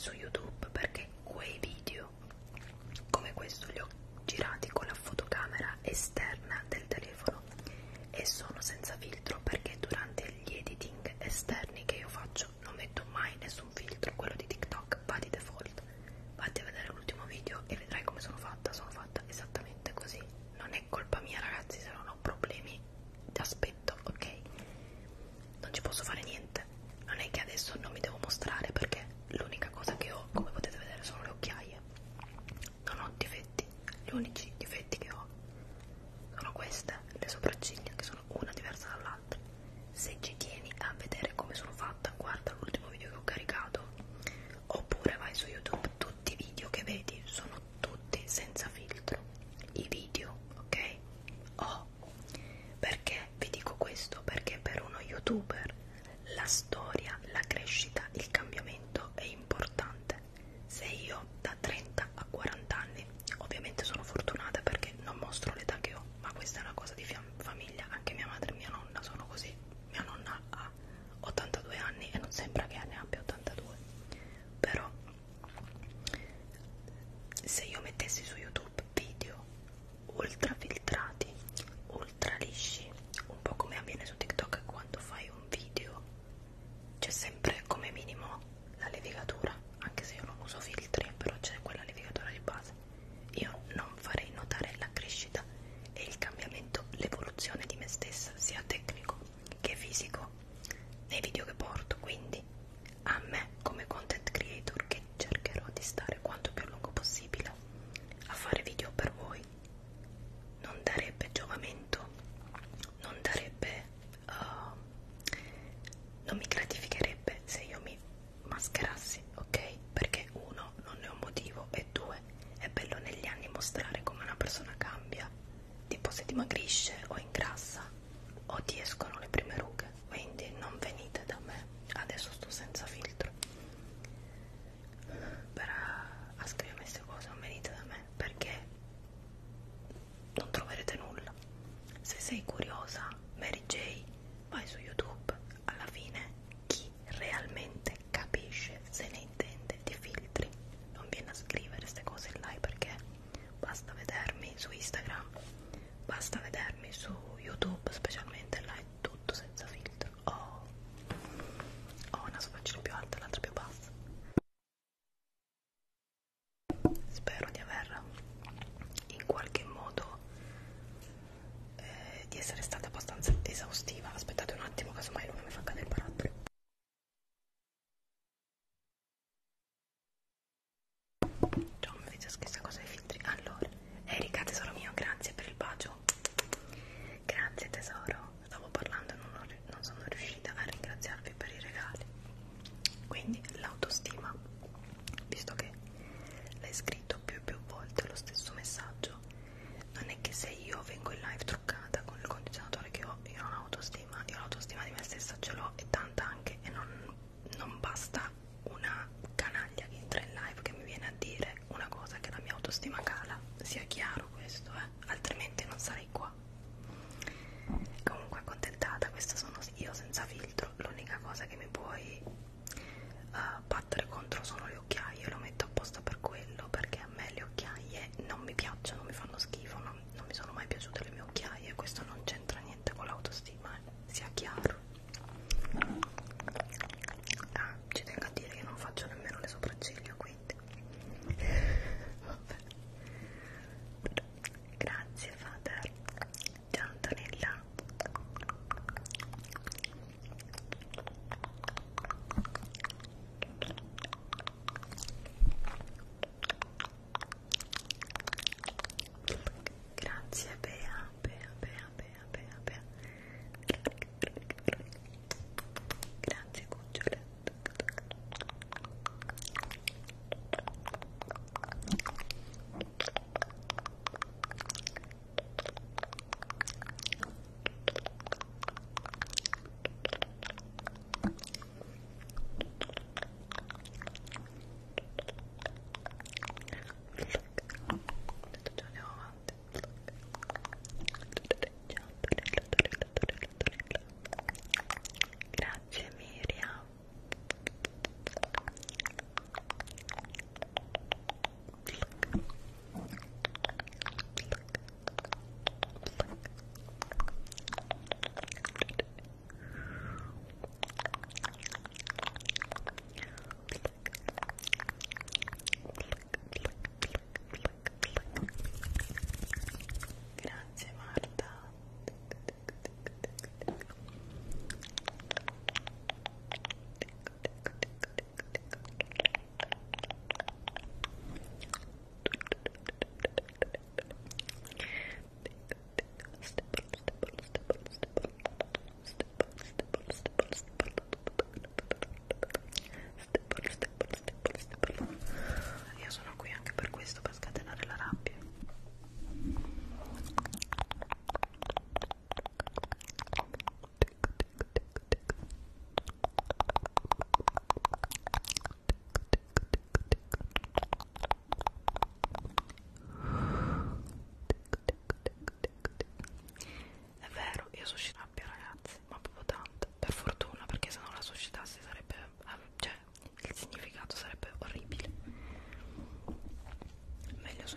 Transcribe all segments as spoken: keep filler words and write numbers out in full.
su YouTube, perché quei video come questo li ho girati con la fotocamera esterna del telefono e sono senza filtro, perché durante gli editing esterni che io faccio non metto mai nessun filtro. Quello di TikTok va di default. Vatti a vedere l'ultimo video e vedrai come sono fatta. Sono fatta esattamente così. Non è colpa mia, ragazzi, se non ho problemi d'aspetto, ok? Non ci posso fare niente. Non è che adesso non mi devo mostrare, perché l'unica cosa che ho, come potete vedere, sono le occhiaie. Non ho difetti. Gli unici difetti che ho sono queste, le sopracciglia, che sono una diversa dall'altra. Se ci tieni a vedere come sono fatta, guarda l'ultimo video che ho caricato, oppure vai su YouTube. Tutti i video che vedi sono tutti senza filtro, i video, ok? Oh, perché vi dico questo? Perché per uno youtuber la storia, la crescita, il cambiamento è importante. Se io da trenta a quaranta anni, ovviamente sono fortunata perché non mostro l'età che ho, ma questa è una cosa di famiglia, anche mia madre e mia nonna sono così. Mia nonna ha ottantadue anni e non sembra che ne abbia ottantadue, però se io mettessi su YouTube video ultra filtrati, ultra lisci, un po' come avviene su TikTok quando fai un video, c'è sempre come minimo la levigatura, anche se io non uso filtri, però c'è quella levigatura di base. Io non farei notare la crescita e il cambiamento, l'evoluzione di me stessa, sia tecnico che fisico, nei video che porto. Quindi a me, come content creator, che cercherò di stare quanto più a lungo possibile a fare video per voi, non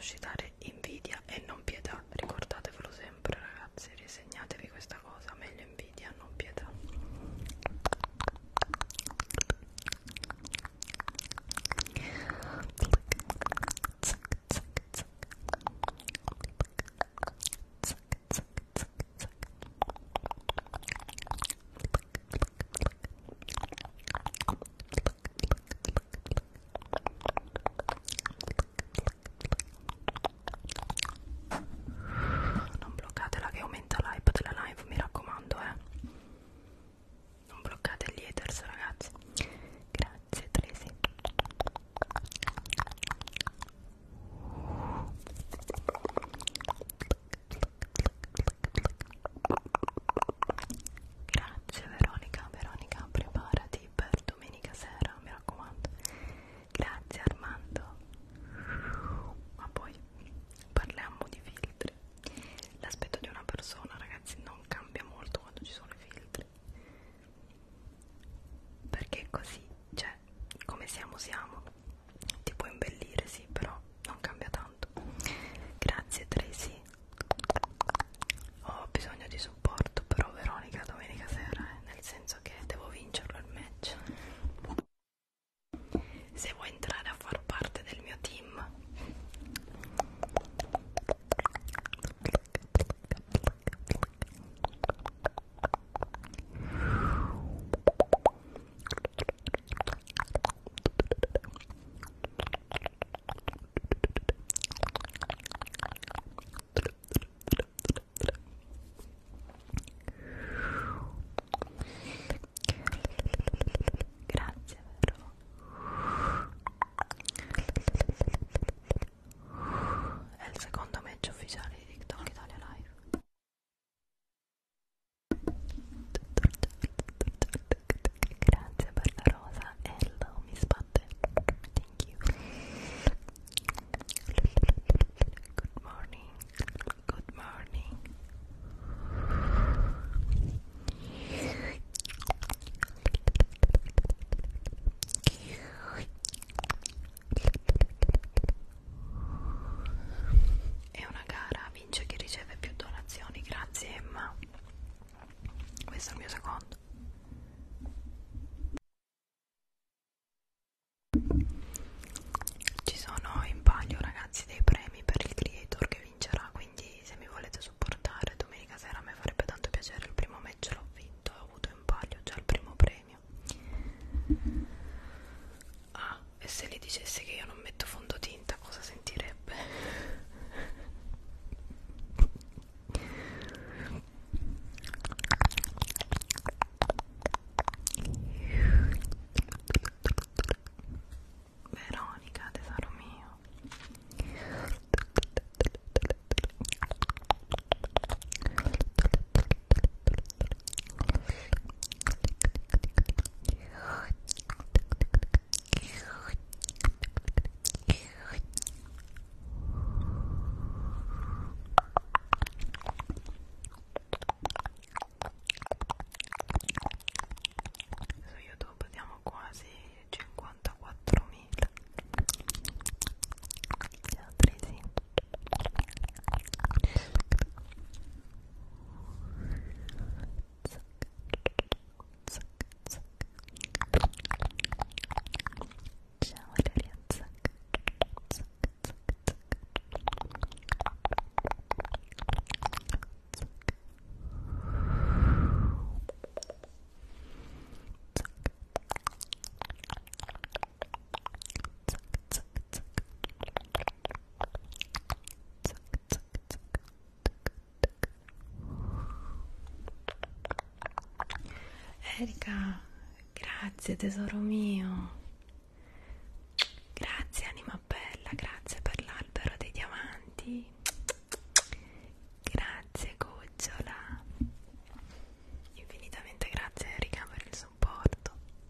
suscitare invidia e non pietà, ricordatevelo sempre ragazzi, risegnatevi questa cosa, meglio invidia, non pietà. Non bloccatela che aumenta l'hype della live, mi raccomando, eh. Non bloccate gli haters, ragazzi. Grazie, Tracy. Grazie, Veronica. Veronica, preparati per domenica sera, mi raccomando. Grazie, Armando. Ma poi parliamo di filtri. L'aspetto di una persona, ragazzi, non cambia molto quando ci sono i filtri, perché così, cioè, come siamo siamo, ti può imbellire, sì, però non cambia tanto. Grazie Tracy. Ho bisogno di supporto però, Veronica, domenica sera, eh, nel senso che devo vincerlo il match. Se vuoi entrare a far parte del mio team, grazie, vero? È il secondo match ufficiale di TikTok Italia Live. Grazie per la rosa. Hello, mi sbatte. Thank you. Good morning. Good morning. È una gara, vince chi riceve più donazioni. Grazie Emma. Questo è il mio secondo. Ci sono in palio, ragazzi, dei premi per il creator che vincerà, quindi se mi volete supportare domenica sera mi farebbe tanto piacere. Il primo match l'ho vinto, ho avuto in palio già il primo premio. Ah, e se gli dicessi che io non metto fondotinta, cosa sentirebbe? Veronica, tesoro mio. Su YouTube diamo quasi cinquantaquattromila. Ciao Tracy. Ciao Valeria, zac, zac, zac, zac. Erika, grazie tesoro mio. Grazie anima bella, grazie per l'albero dei diamanti. Grazie cucciola. Infinitamente grazie Erika per il supporto.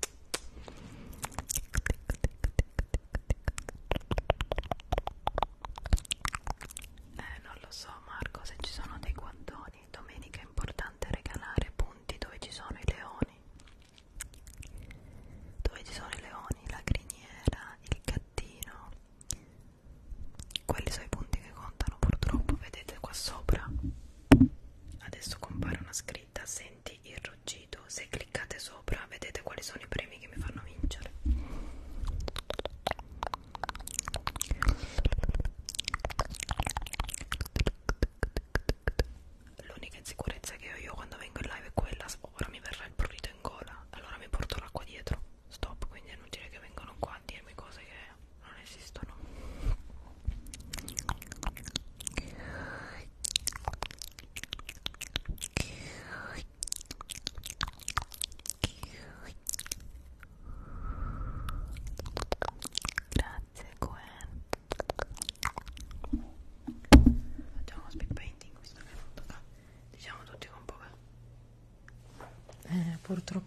Eh, non lo so Marco, se ci sono dei guantoni, domenica è importante regalare punti dove ci sono i leoni. Dove ci sono i leoni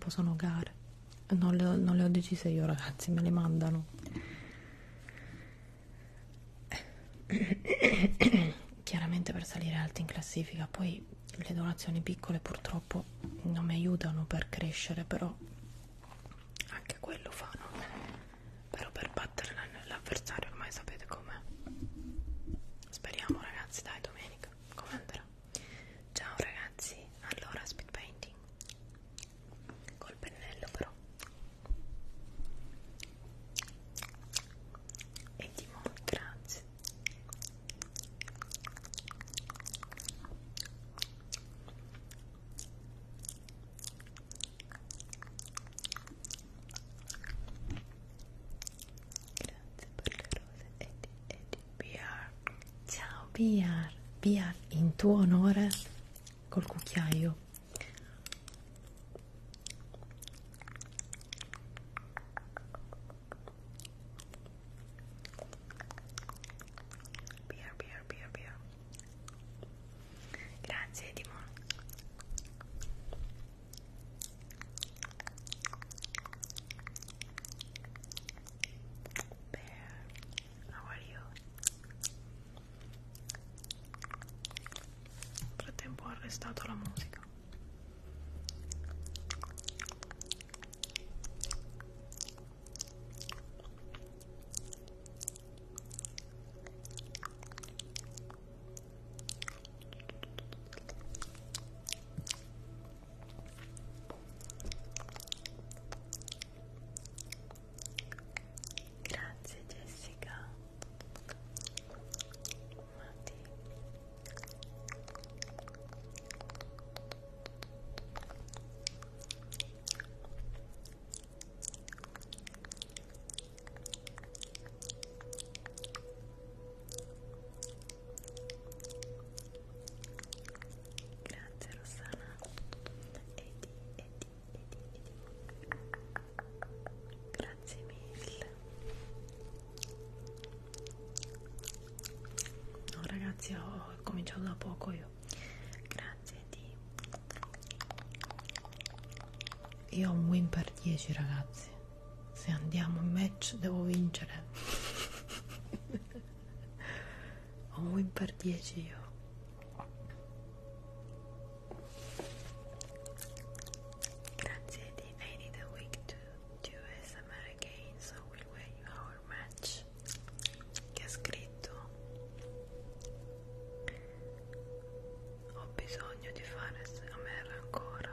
purtroppo sono gare. Non le, ho, non le ho decise io, ragazzi, me le mandano. Chiaramente per salire alti in classifica. Poi le donazioni piccole purtroppo non mi aiutano per crescere, però anche quello fanno. Però per battere l'avversario ormai sapete com'è. Speriamo, ragazzi, dai, domenica come andrà. Ciao ragazzi, allora speed painting col pennello però. E Timon, grazie. Grazie per le rose. Edi, Edi, B R. Ciao B R. B R in tuo onore col cucchiaio. B R, B R, B R, B R. Grazie Edimon. Bear, how are you? Nel frattempo ho arrestato la musica. Grazie Jessica. Matti. Grazie Rossana. Edi, Edi, Edi, Edi. Grazie mille. No ragazzi, ho cominciato da poco io. Grazie Edi. Io ho un win per dieci ragazzi. Se andiamo in match devo vincere. Ho un win per dieci io. Grazie Edi. I need a week to do A S M R again, so we'll wait our match. Che ha scritto? Ho bisogno di fare A S M R ancora.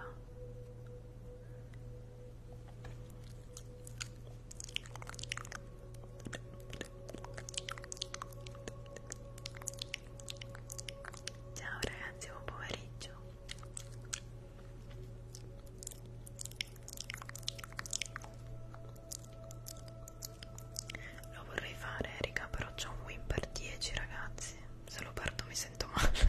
Ciao ragazzi, buon pomeriggio. Lo vorrei fare Erika, però c'ho un win per dieci ragazzi. Se lo perdo mi sento male.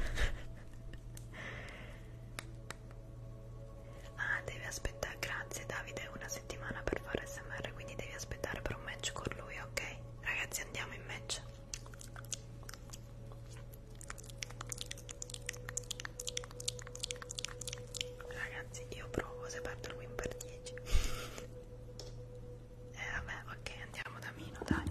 Ah, devi aspettare, grazie Davide, una settimana per fare A S M R, quindi devi aspettare per un match con lui, ok? Ragazzi, andiamo in match. Ragazzi, io provo se perdo il win per dieci. Eh vabbè, ok, andiamo da Mino, dai.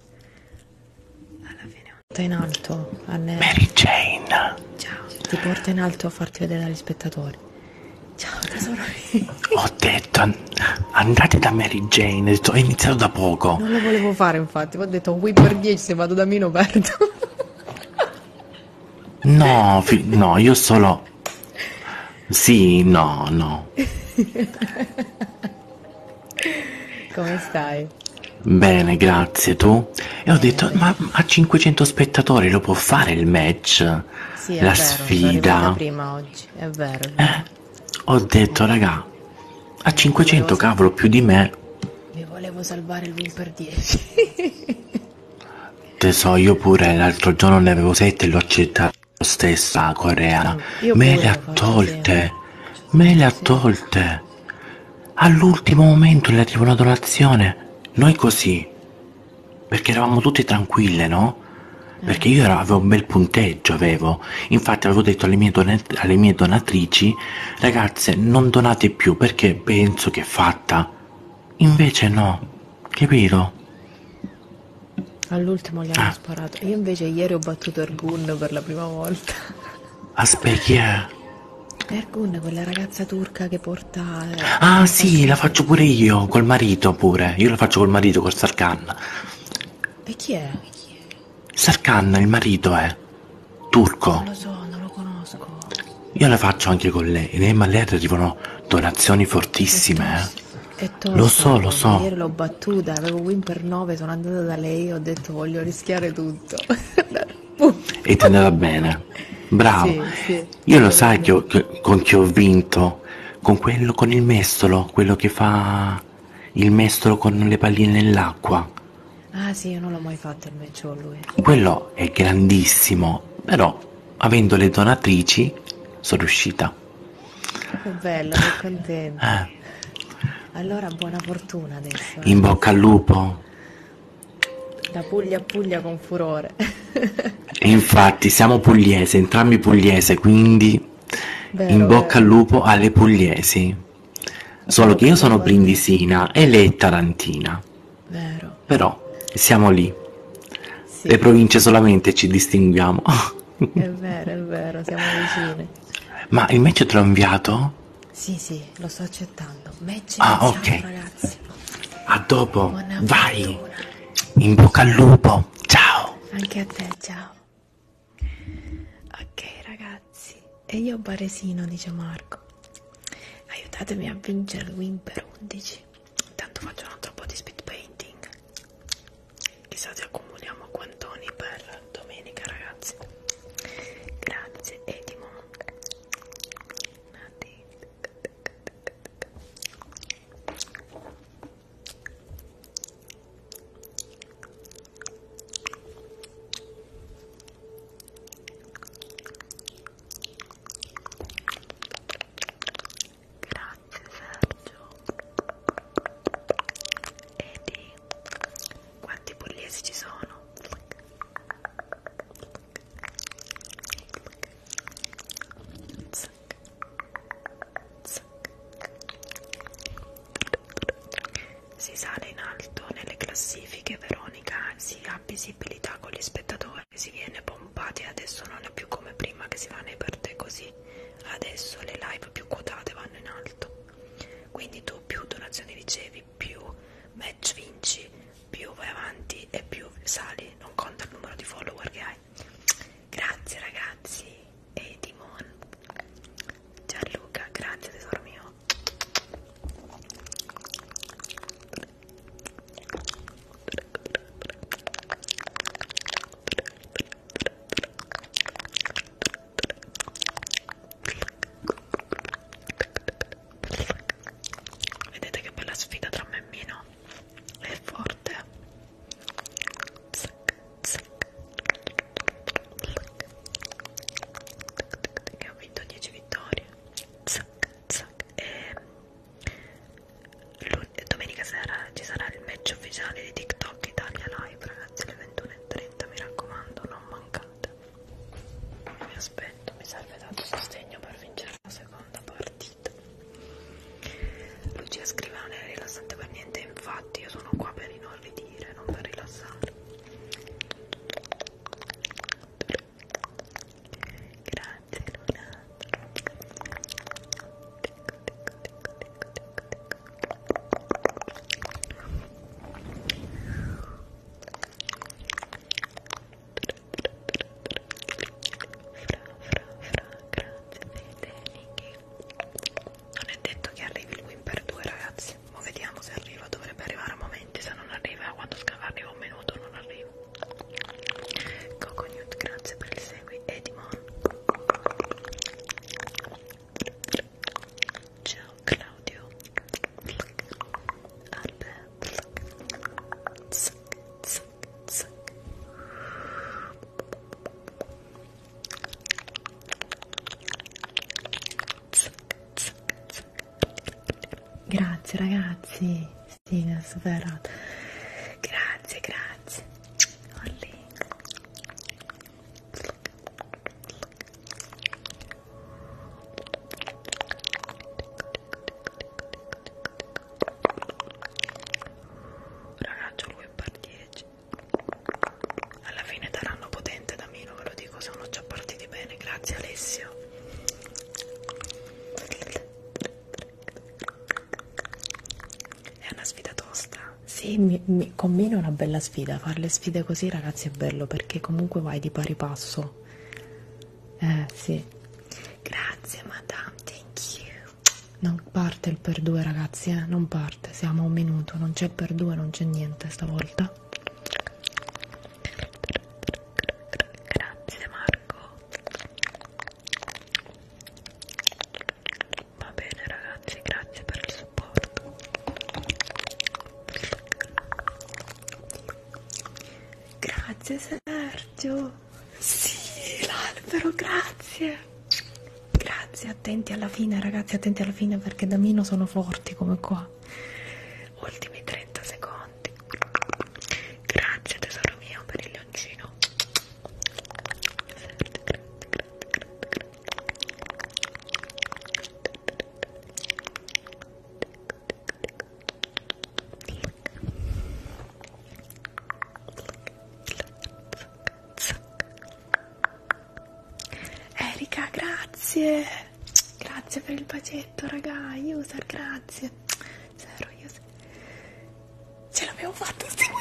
Alla fine porta in alto alle... Mary Jane. Ciao, ti porta in alto a farti vedere dagli spettatori. Ciao tesoro mio. Ho detto an- andate da Mary Jane, ho iniziato da poco. Non lo volevo fare infatti, ho detto un win per dieci, se vado da Mino perdo. No, fi- no, io solo... Sì, no, no. Come stai? Bene, grazie, tu? E ho detto, ma a cinquecento spettatori lo può fare il match? Sì, è La vero, sono sfida? arrivata prima oggi, è vero, è vero. Eh? Ho detto, raga, a cinquecento Volevo- cavolo più di me. Mi volevo salvare il win per dieci. Te so, io pure l'altro giorno ne avevo sette e l'ho accettato lo stessa coreana. Io Me pure le ha lo faccio tolte, sempre. me le ha Sì. tolte. All'ultimo momento le arriva una donazione. Noi così, perché eravamo tutti tranquille, no? perché io ero- avevo un bel punteggio, avevo. Infatti avevo detto alle mie, dona- alle mie donatrici, ragazze, non donate più perché penso che è fatta. Invece no, capito? All'ultimo gli hanno Ah, sparato. Io invece ieri ho battuto Ergun per la prima volta. aspetta, chi è? Ergun, quella ragazza turca che porta eh, Ah il sì, la fascino. faccio pure io, col marito pure. Io la faccio col marito, col Sarkan. E chi è? Sarkan, il marito è Non turco. lo so, non lo conosco. Io la faccio anche con lei, eh, ma a lei arrivano donazioni È fortissime, tosta, eh. è Lo tosta so, lo Ergun. so. Ieri l'ho battuta, avevo win per nove, sono andata da lei, ho detto voglio rischiare tutto. Pum. E ti è andata bene. Bravo. Sì, sì, è Io lo andata sai che ho- bene. che- con chi ho vinto? Con quello, con il mestolo, quello che fa il mestolo con le palline nell'acqua. Ah sì, io non l'ho mai fatto il match con lui. Quello è grandissimo, però avendo le donatrici sono riuscita. Che bello, sono contenta. Eh, Allora buona fortuna adesso, in eh. bocca al lupo. Da Puglia a Puglia con furore. E infatti siamo pugliese, entrambi pugliese, quindi in Vero, bocca al vero. lupo alle pugliesi. In Solo che bocca io al sono lupo a te. brindisina e lei è tarantina. Vero. Però siamo lì. Le Sì, province solamente ci distinguiamo. è vero, è vero, siamo vicine. Ma il match te l'ho inviato? Sì, sì, lo sto accettando. Match Ah, iniziato, ok. ragazzi. A dopo. Buona Vai. fortuna. In bocca al lupo. Ciao. Anche a te, ciao. Ok, ragazzi. E io Baresino, dice Marco. Aiutatemi a vincere il win per undici. Intanto faccio un altro po' di speed painting. Chissà se accumuliamo quantoni per domenica, ragazzi. Grazie, Edimo. Grazie Sergio. Edi. Quanti pugliesi ci sono? Si sale in alto nelle classifiche, Veronica, si ha visibilità con gli spettatori, si viene pompati, adesso non è più come prima che si va nei per te così, adesso le live più quotate vanno in alto, quindi tu più donazioni ricevi, più match vinci, più vai avanti e più sali, non conta il numero di follower che hai. Grazie ragazzi, Edimon, Gianluca, grazie tesoro mio. Vedete che bella sfida tra me e Mino, è forte. Che ho vinto dieci vittorie. E domenica sera ci sarà il match ufficiale di TikTok Italia Live, ragazzi, alle ventuno e trenta, mi raccomando, non mancate. Vi aspetto, mi serve tanto sostegno per vincere la seconda partita. Lucia scrive: non è rilassante per niente, infatti io sono qua per inorridire, non per rilassare. Grazie Luna. Fra, fra, fra, grazie Fede, Niki. Non è detto che arrivi il win per due, ragazzi. Ma vediamo se arriva, dovrebbe arrivare a momenti, se non arriva, quando arriva un minuto non arriva. Coco Newt, grazie per il segui. Edimon. Ciao Claudio. Albert. Zac, zac, zac. Grazie ragazzi, sì, mi ha superato. Grazie, grazie. Olli. Grazie Alessio. È una sfida tosta. Sì, mi, mi combina una bella sfida. Fare le sfide così, ragazzi, è bello perché comunque vai di pari passo. Eh, sì. Grazie madame, thank you. Non parte il per due, ragazzi, eh? Non parte. Siamo a un minuto. Non c'è il per due, non c'è niente stavolta. Grazie Marco. Va bene ragazzi, grazie per il supporto. Grazie Sergio. Sì, l'albero, grazie. Grazie, attenti alla fine, ragazzi, attenti alla fine perché da Mino sono forti come qua. Ultimi trenta secondi. Grazie tesoro mio per il leoncino. Erika, grazie. Grazie per il bacetto, raga. User, grazie. Zero user. Ce l'abbiamo fatta, stiamo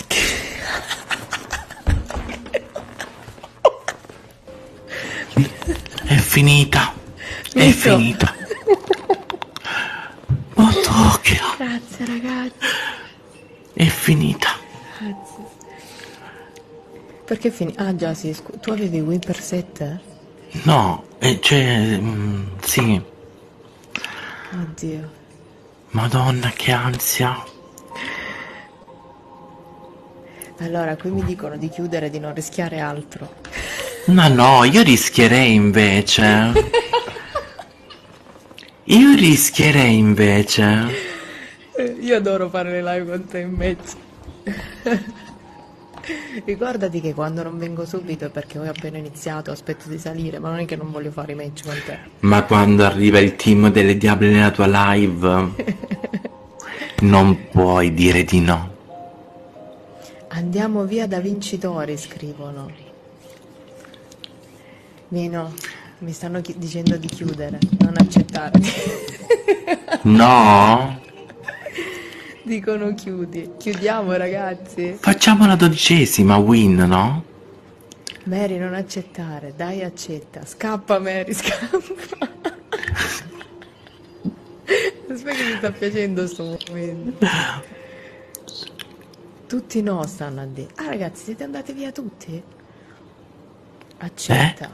venuti. È finita. È Ecco. finita. Ma tocca. Grazie ragazzi. È finita. Grazie. Perché fini? Ah già, sì, scu- tu avevi win per sette? No, eh, cioè, mm, sì. Oddio. Madonna, che ansia. Allora, qui mi dicono di chiudere, di non rischiare altro. Ma no, io rischierei invece. Io rischierei invece. Io adoro fare le live con te in mezzo. Ricordati che quando non vengo subito è perché ho appena iniziato, aspetto di salire, ma non è che non voglio fare i match con te. Ma quando arriva il team delle diable nella tua live, non puoi dire di no. Andiamo via da vincitori, scrivono. Mino, mi stanno chi- dicendo di chiudere, non accettare. No? Dicono chiudi. Chiudiamo, ragazzi. Facciamo la dodicesima win, no? Mary, non accettare, dai, accetta. Scappa, Mary, scappa. Aspetta che mi sta piacendo sto momento. Tutti no stanno a dire. Ah, ragazzi, siete andati via tutti? Accetta.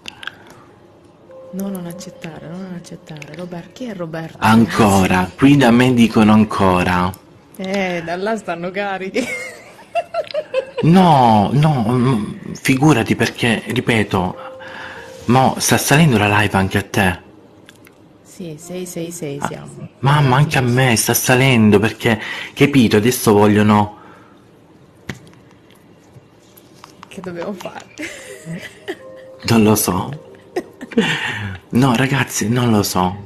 No, non accettare, no, non accettare. Robert, chi è Roberto? Ancora, qui da me dicono ancora. Eh, da là stanno carichi. No, no, mm, figurati perché, ripeto, mo sta salendo la live anche a te. Sì, sei sei sei siamo. Mamma, anche a me sta salendo perché, capito, adesso vogliono... Che dobbiamo fare? Non lo so. No, ragazzi, non lo so.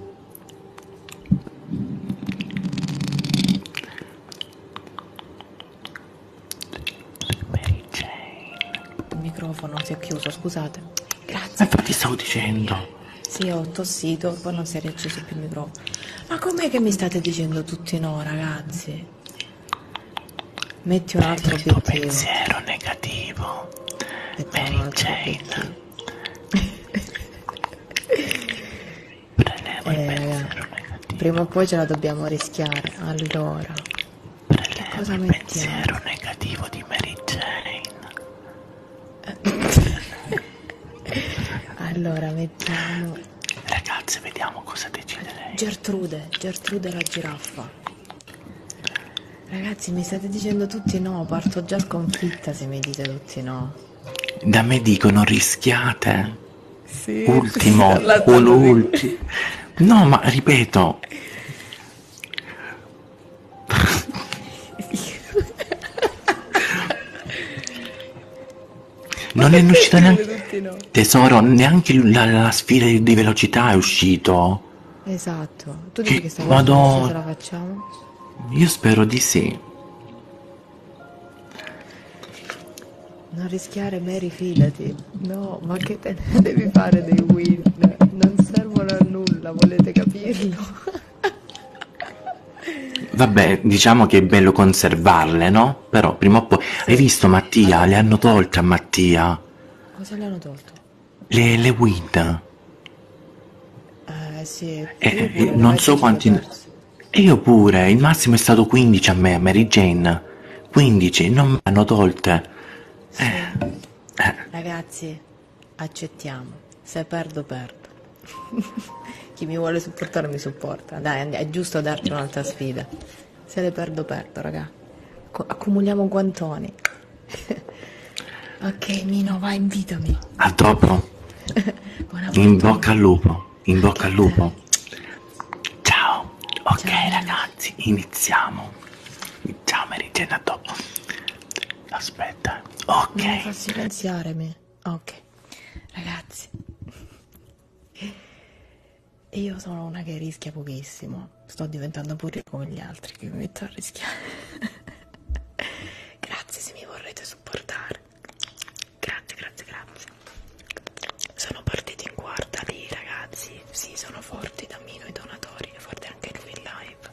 Mary Jane. Il microfono si è chiuso, scusate. Ma infatti stavo dicendo. Sì, ho tossito, poi non si è riacceso più il microfono. Ma com'è che mi state dicendo tutti no, ragazzi? Metti un altro Il tuo obiettivo. pensiero negativo. Mettiamo un Mary altro Jane. obiettivo. Prelevo il Eh, pensiero negativo. prima o poi ce la dobbiamo rischiare. Allora, Prelevo cosa il mettiamo? pensiero negativo di Mary Jane. Allora, mettiamo Ragazzi, vediamo cosa decide lei. Gertrude, Gertrude la giraffa. Ragazzi, mi state dicendo tutti no, parto già sconfitta se mi dite tutti no. Da me dicono rischiate. Sì. Ultimo, La un stanno ultimo. No, ma ripeto. Non è uscito neanche... tutti no. Tesoro, neanche la, la sfida di velocità è uscito. Esatto. Tu dici Che che stavolta Madonna. ce la facciamo? Io spero di sì. Non rischiare, Mary, fidati. No, ma che te ne devi fare dei win? Non servono a nulla, volete capirlo? Vabbè, diciamo che è bello conservarle, no? Però prima o poi... Hai visto Mattia? Allora, Le hanno tolte a Mattia. cosa le hanno tolto? Le, le win. Eh sì, io E, pure e le non so metto ce le quanti... perse. E io pure, il massimo è stato quindici a me, a Mary Jane. quindici, non me le hanno tolte. Sì. Ragazzi, accettiamo. Se perdo, perdo. Chi mi vuole supportare mi supporta. Dai, è giusto darci un'altra sfida. Se le perdo, perdo, raga. Co- accumuliamo guantoni. Ok, Mino, vai, invitami. A dopo. Buona In fortuna. bocca al lupo. In bocca al Anche a te. lupo. Ciao. Ok, Ciao, Mino. ragazzi, iniziamo. Ciao Mary Jane, a dopo. Aspetta. Ok. Non mi fa silenziare me. Ok. Ragazzi. Io sono una che rischia pochissimo. Sto diventando pure come gli altri che mi metto a rischiare. Grazie se mi vorrete supportare. Grazie, grazie, grazie. Sono partiti in quarta lì, ragazzi. Sì, sono forti Dammino i donatori. È forte anche lui in live.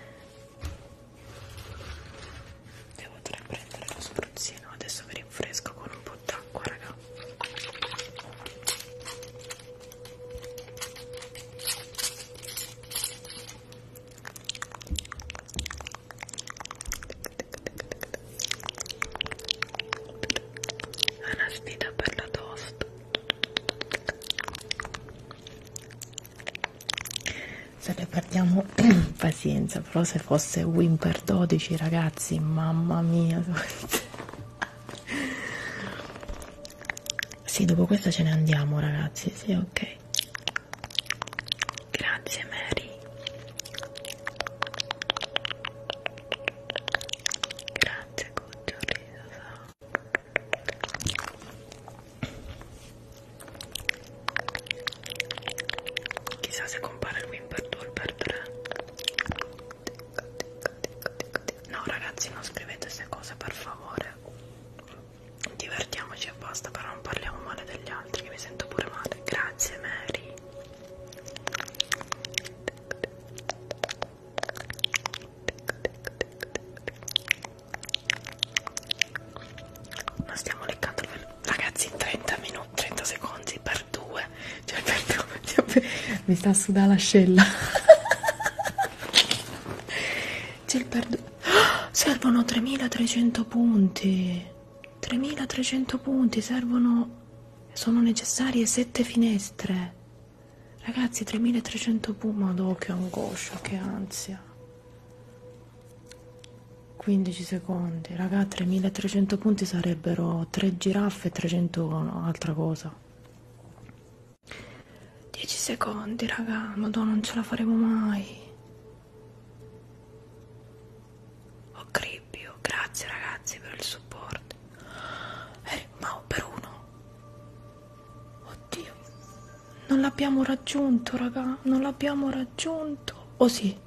Devo prendere lo spruzzino. Adesso vi rinfresco con un po' d'acqua, raga. È una sfida per la toast. Se le perdiamo pazienza, però se fosse win per dodici, ragazzi, mamma mia. Sì, dopo questa ce ne andiamo, ragazzi. Sì, ok. Grazie, Mary. Grazie, Cuccio Risa. Chissà se compare il win per due o il per tre. No, ragazzi, non scrivete queste cose, per favore. Divertiamoci e basta, però non parliamo male degli altri, che mi sento pure male. Grazie, Mary. Non stiamo leccando il velo. Ragazzi, trenta minuti, trenta secondi per due. Cioè, per due. Cioè, mi sta a sudare l'ascella. C'è il per due. Oh, servono tremilatrecento punti. tremilatrecento punti servono. Sono necessarie sette finestre. Ragazzi, tremilatrecento punti. Madò, che angoscia, che ansia. quindici secondi. Raga, tremilatrecento punti sarebbero tre giraffe e trecento no, altra cosa. dieci secondi, raga. Madonna, non ce la faremo mai. Oh, Cribbio, grazie ragazzi per il supporto. Eh, ma per uno. Oddio. Non l'abbiamo raggiunto, raga. Non l'abbiamo raggiunto. Oh sì.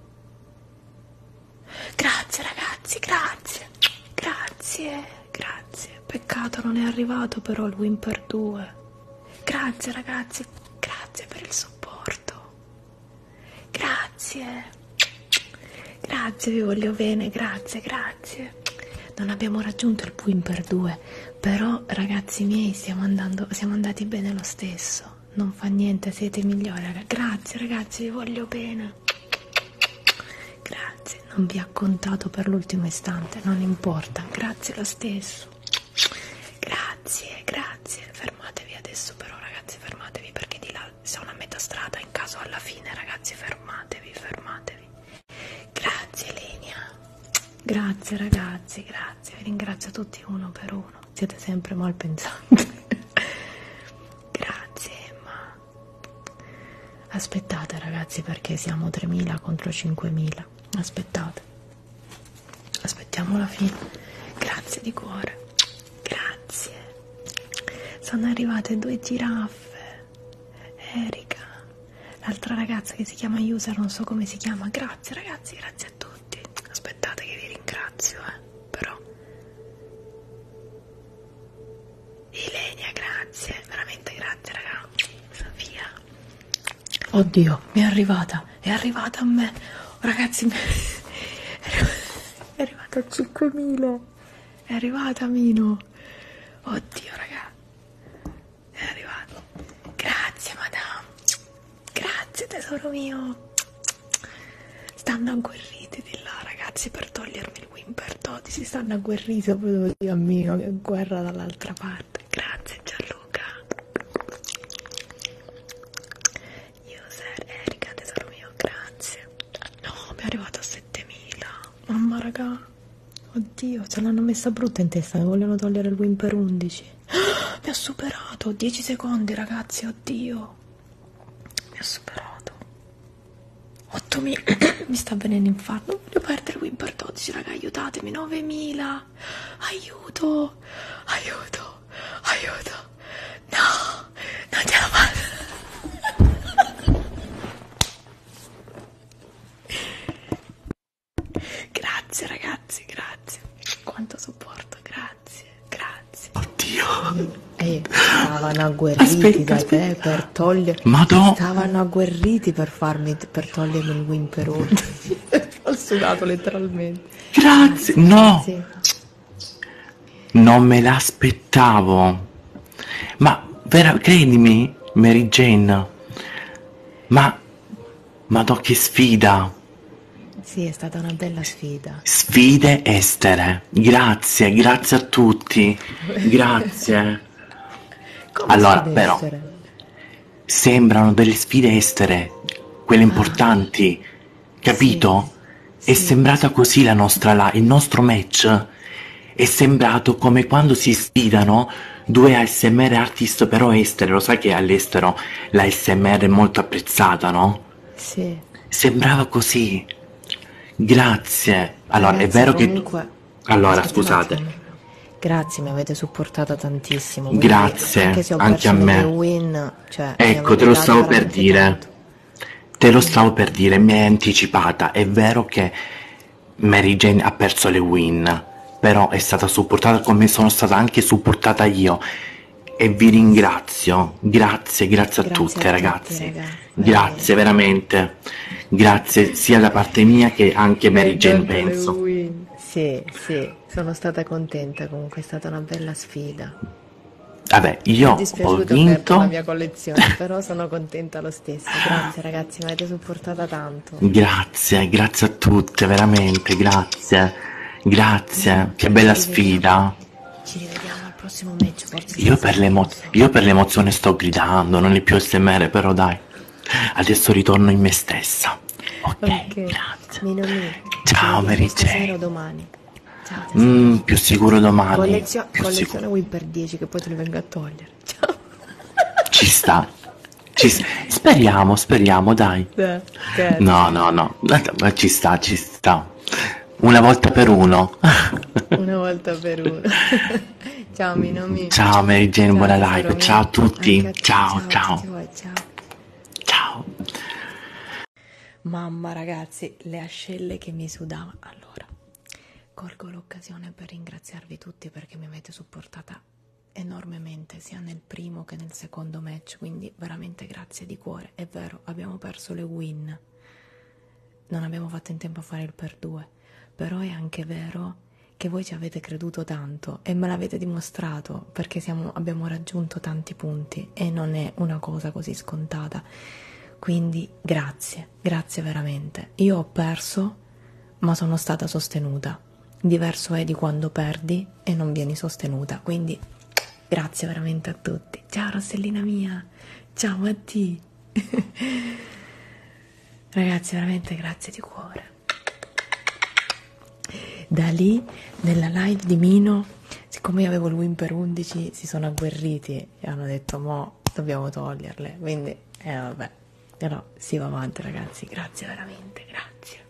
Grazie ragazzi, grazie. Grazie, grazie. Peccato non è arrivato però il win per due. Grazie ragazzi, grazie per il supporto. Grazie. Grazie, vi voglio bene, grazie, grazie. Non abbiamo raggiunto il win per due, però ragazzi miei stiamo andando, siamo andati bene lo stesso. Non fa niente, siete i migliori, ragazzi. Grazie ragazzi, vi voglio bene. Grazie, non vi ha contato per l'ultimo istante, non importa, grazie lo stesso. Grazie, grazie. Fermatevi adesso però ragazzi, fermatevi perché di là sono a metà strada, in caso alla fine ragazzi fermatevi, fermatevi. Grazie Lenia. Grazie ragazzi, grazie. Vi ringrazio tutti uno per uno. Siete sempre mal pensanti. Grazie Emma. Aspettate ragazzi perché siamo tremila contro cinquemila. Aspettate. Aspettiamo la fine. Grazie di cuore. Grazie. Sono arrivate due giraffe. Erika. L'altra ragazza che si chiama User, non so come si chiama. Grazie ragazzi, grazie a tutti. Aspettate che vi ringrazio, eh. Però. grazie, veramente grazie raga. Sofia. Oddio, mi è arrivata, è arrivata a me. Ragazzi, mi... è arrivata a cinquemila. È arrivata Mino. Oddio, raga. È arrivato. Grazie, madame. Grazie, tesoro mio. Stanno agguerriti di là, ragazzi, per togliermi il Wimper dodici. Stanno agguerriti, proprio Dio mio, che guerra dall'altra parte. Grazie, Gianluca. User Erika, tesoro mio, grazie. No, mi è arrivato a settemila. Mamma, raga. Oddio, ce l'hanno messa brutta in testa, mi vogliono togliere il Wimper undici. Ah, mi ha superato, dieci secondi, ragazzi, oddio. Mi ha superato. ottomila, mi sta avvenendo infarto, non voglio perdere il Wimper dodici, raga, aiutatemi, novemila, aiuto, aiuto, aiuto, no, non ce la faccio. Grazie ragazzi, grazie, quanto supporto, grazie, grazie. Oddio. E stavano agguerriti Aspetta, da te aspetta. per togliere. Madò. Stavano agguerriti per farmi per togliermi il Wimper undici. Ho sudato letteralmente. Grazie. No. Sì. Non me l'aspettavo. Ma vera, credimi, Mary Jane. Ma Madò, che sfida. Sì, è stata una bella sfida. Sfide estere. Grazie, grazie a tutti. Grazie. Come Allora, sfide però, estere? sembrano delle sfide estere, quelle importanti, capito? Sì, È sì. sembrata così la nostra la, il nostro match. È sembrato come quando si sfidano due A S M R artist però estere. Lo sai che all'estero la A S M R è molto apprezzata, no? Sì. Sembrava così. Grazie. Allora, Ragazzi, è vero comunque... che... Allora, Aspetta un scusate. attimo. Grazie, mi avete supportata tantissimo. quindi Grazie, anche se ho anche perso a me. delle win, cioè, mi Ecco, avete te lo dato stavo per veramente dire. tanto. Te lo stavo per dire, mi hai anticipata. È vero che Mary Jane ha perso le win, però è stata supportata come sono stata anche supportata io. E vi ringrazio. Grazie, grazie a Grazie tutte, a tutti, ragazzi. raga. Grazie, veramente. Grazie sia da parte mia che anche Mary Jane, Dopo le penso. win. Sì, sì, sono stata contenta, comunque è stata una bella sfida. Vabbè, Mi io è ho dispiaciuto perdere la vinto. mia collezione, però sono contenta lo stesso. Grazie ragazzi, mi avete supportata tanto. Grazie, grazie a tutte, veramente, grazie. Grazie, che bella Ci rivediamo. sfida. Ci rivediamo al prossimo match, forse Io stasera, per, non l'emo- lo so. io per l'emozione sto gridando, non è più S M R, però dai. Adesso ritorno in me stessa. Ok, Ok, grazie. Mino Mino, Ciao, ci Mary vediamo stasera Jane. o domani. Ciao tesoro. Mm, più sicuro domani. Collezio- Più collezione sicuro. Win per dieci che poi te li vengo a togliere. Ciao. Ci sta. Ci s- speriamo, speriamo, dai. Eh, scherzo. No, no, no. Ma ci sta, ci sta. Una volta per uno. Una volta per uno. Ciao Mino Mino. Ciao Mary Jane, buona tesoro live. mio. Ciao a tutti. Anche a te. Ciao, a ciao. tutti voi, ciao. Ciao. Mamma ragazzi, le ascelle che mi sudavano. Allora, colgo l'occasione per ringraziarvi tutti perché mi avete supportata enormemente sia nel primo che nel secondo match, quindi veramente grazie di cuore. È vero, abbiamo perso le win, non abbiamo fatto in tempo a fare il per due, però è anche vero che voi ci avete creduto tanto e me l'avete dimostrato perché siamo, abbiamo raggiunto tanti punti e non è una cosa così scontata. Quindi grazie, grazie veramente. Io ho perso, ma sono stata sostenuta. Diverso è di quando perdi e non vieni sostenuta. Quindi grazie veramente a tutti. Ciao Rossellina mia, ciao a te. Ragazzi, veramente grazie di cuore. Da lì, nella live di Mino, siccome io avevo il win per undici, si sono agguerriti e hanno detto mo dobbiamo toglierle. Quindi, eh vabbè. Però si va avanti ragazzi, grazie veramente, grazie.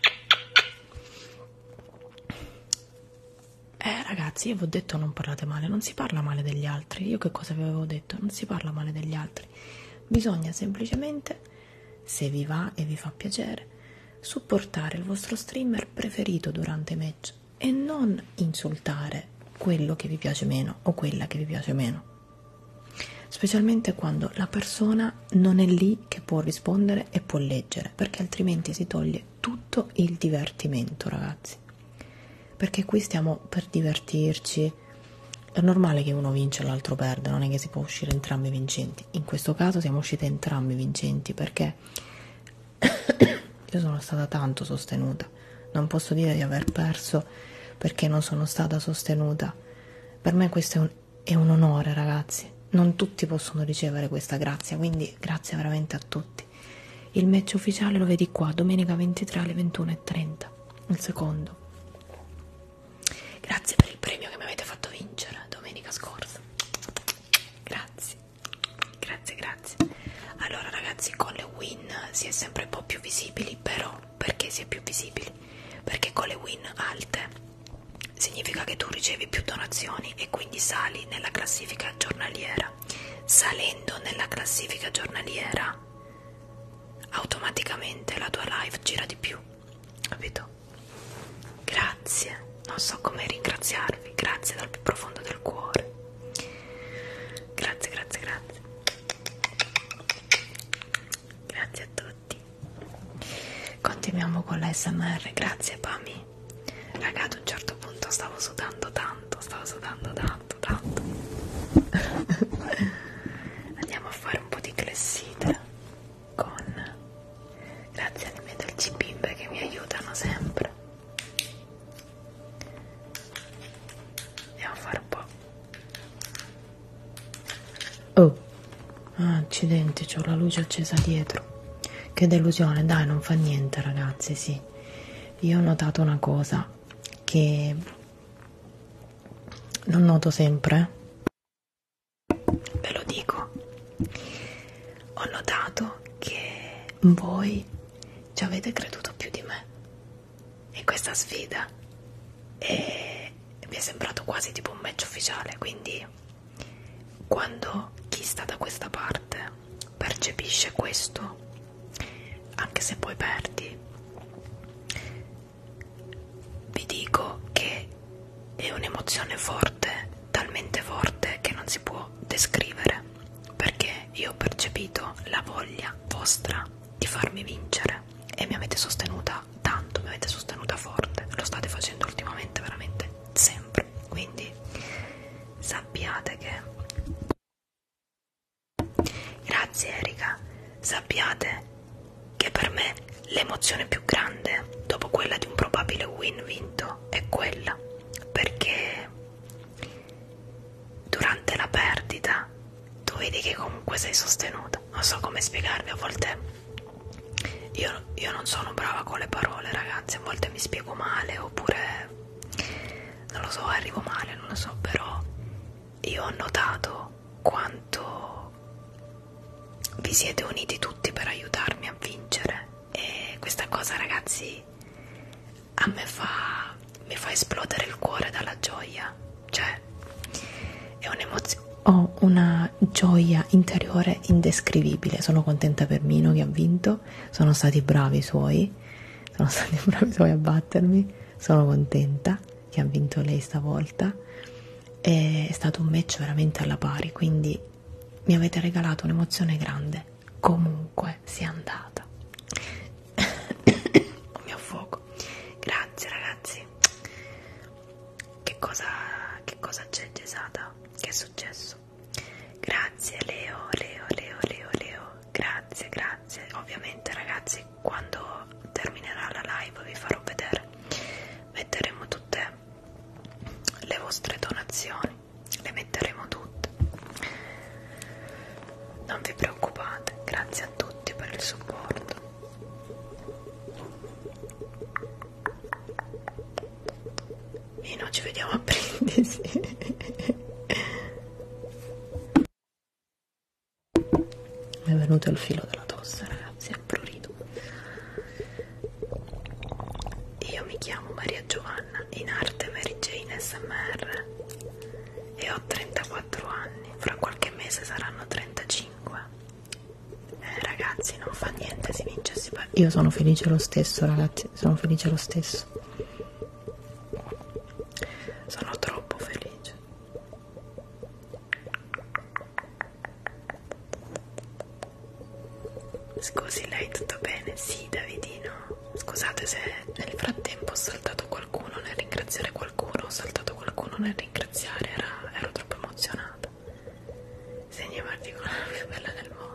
Eh ragazzi, io vi ho detto non parlate male, non si parla male degli altri. Io che cosa vi avevo detto? Non si parla male degli altri. Bisogna semplicemente, se vi va e vi fa piacere, supportare il vostro streamer preferito durante i match e non insultare quello che vi piace meno o quella che vi piace meno. specialmente quando la persona non è lì che può rispondere e può leggere, perché altrimenti si toglie tutto il divertimento, ragazzi. Perché qui stiamo per divertirci, è normale che uno vince e l'altro perde, non è che si può uscire entrambi vincenti. In questo caso siamo uscite entrambi vincenti perché io sono stata tanto sostenuta, non posso dire di aver perso perché non sono stata sostenuta. Per me questo è un, è un onore, ragazzi, non tutti possono ricevere questa grazia, quindi grazie veramente a tutti. Il match ufficiale lo vedi qua, domenica ventitré alle ventuno e trenta, il secondo. Grazie per il premio che mi avete fatto vincere domenica scorsa, grazie, grazie, grazie. Allora ragazzi, con le win si è sempre un po' più visibili, però perché si è più visibili? Perché con le win alte significa che tu ricevi più donazioni e quindi sali nella classifica giornaliera. Salendo nella classifica giornaliera automaticamente la tua live gira di più, capito? Grazie, non so come ringraziarvi, grazie dal più profondo del cuore, grazie, grazie, grazie, grazie a tutti. Continuiamo con la S M R, grazie Pami. Raga, ad un certo punto stavo sudando tanto, stavo sudando tanto, tanto. Andiamo a fare un po' di clessite con, grazie alle mie dolci bimbe che mi aiutano sempre. Andiamo a fare un po'. Oh, ah, accidenti, c'ho la luce accesa dietro. Che delusione, dai, non fa niente ragazzi, sì. Io ho notato una cosa che non noto sempre, ve lo dico, ho notato che voi ci avete creduto più di me in questa sfida e mi è sembrato quasi tipo un match ufficiale, quindi quando chi sta da questa parte percepisce questo, anche se poi perdi, vi dico che è un'emozione forte, talmente forte che non si può descrivere, perché io ho percepito la voglia vostra di farmi vincere e mi avete sostenuta tanto, mi avete sostenuta forte, lo state facendo ultimamente veramente sempre, quindi sappiate che, grazie Erika, sappiate che per me l'emozione più grande dopo quella di un probabile win vinto è quella, perché durante la perdita tu vedi che comunque sei sostenuta, non so come spiegarvi, a volte io, io non sono brava con le parole ragazzi, a volte mi spiego male oppure non lo so, arrivo male, non lo so, però io ho notato quanto vi siete uniti tutti per aiutarmi a vincere e questa cosa ragazzi a me fa mi fa esplodere il cuore dalla gioia, cioè è un'emozione, ho una gioia interiore indescrivibile. Sono contenta per Mino che ha vinto, sono stati bravi i suoi, sono stati bravi i suoi a battermi, sono contenta che ha vinto lei stavolta, è stato un match veramente alla pari, quindi mi avete regalato un'emozione grande, comunque sia andata. Oh mio fuoco, grazie ragazzi. Che cosa, che cosa c'è Gesata? Che è successo? Grazie Leo, Leo, Leo, Leo, Leo, grazie, grazie. Ovviamente ragazzi, quando terminerà la live vi farò vedere, metteremo tutte le vostre donazioni, le metteremo tutte, non vi preoccupate, grazie a tutti per il supporto. Mino, ci vediamo a Brindisi. Mi è venuto il filo della tosse ragazzi, è prurito. Io mi chiamo Maria Giovanna, in arte Mary Jane S M R e ho trentaquattro anni, fra qualche mese saranno trentacinque. Eh, ragazzi, non fa niente, si vince e si perde. Io sono felice lo stesso ragazzi, sono felice lo stesso, sono troppo felice. Scusi, lei tutto bene? Sì, Davidino. Scusate se nel frattempo ho saltato qualcuno nel ringraziare qualcuno, ho saltato qualcuno nel ringraziare, era, ero troppo emozionata. Segni particolari più bella del mondo.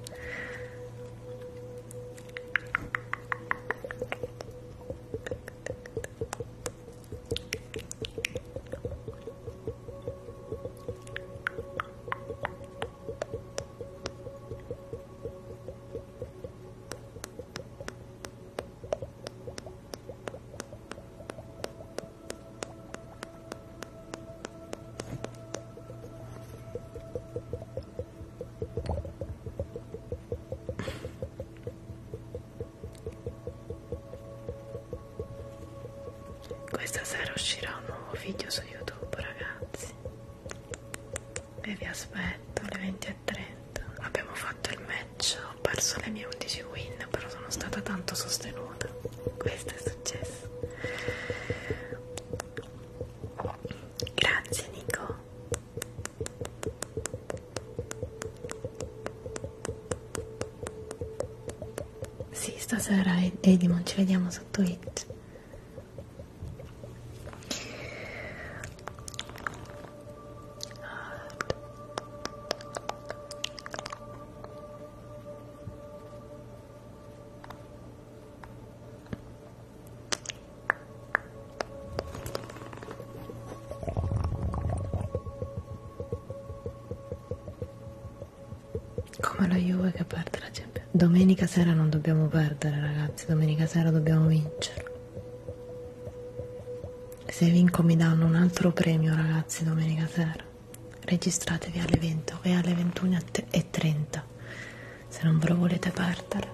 Questa sera uscirà un nuovo video su YouTube, ragazzi, e vi aspetto alle venti e trenta. Abbiamo fatto il match, ho perso le mie undici win, però sono stata tanto sostenuta. Questo è successo. Grazie Nico. Sì, stasera Edimon ci vediamo su Twitch. Come lo Juve che perde la Champions. Domenica sera non dobbiamo perdere, ragazzi, domenica sera dobbiamo vincere. Se vinco mi danno un altro premio, ragazzi, domenica sera. Registratevi alle venti e alle ventuno e trenta se non ve lo volete perdere.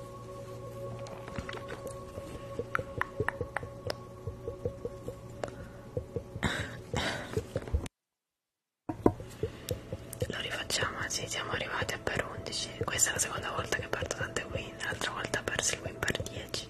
Lo rifacciamo, sì, siamo arrivati a per undici. Questa è la seconda volta che perdo tante win, l'altra volta ho perso il win per dieci.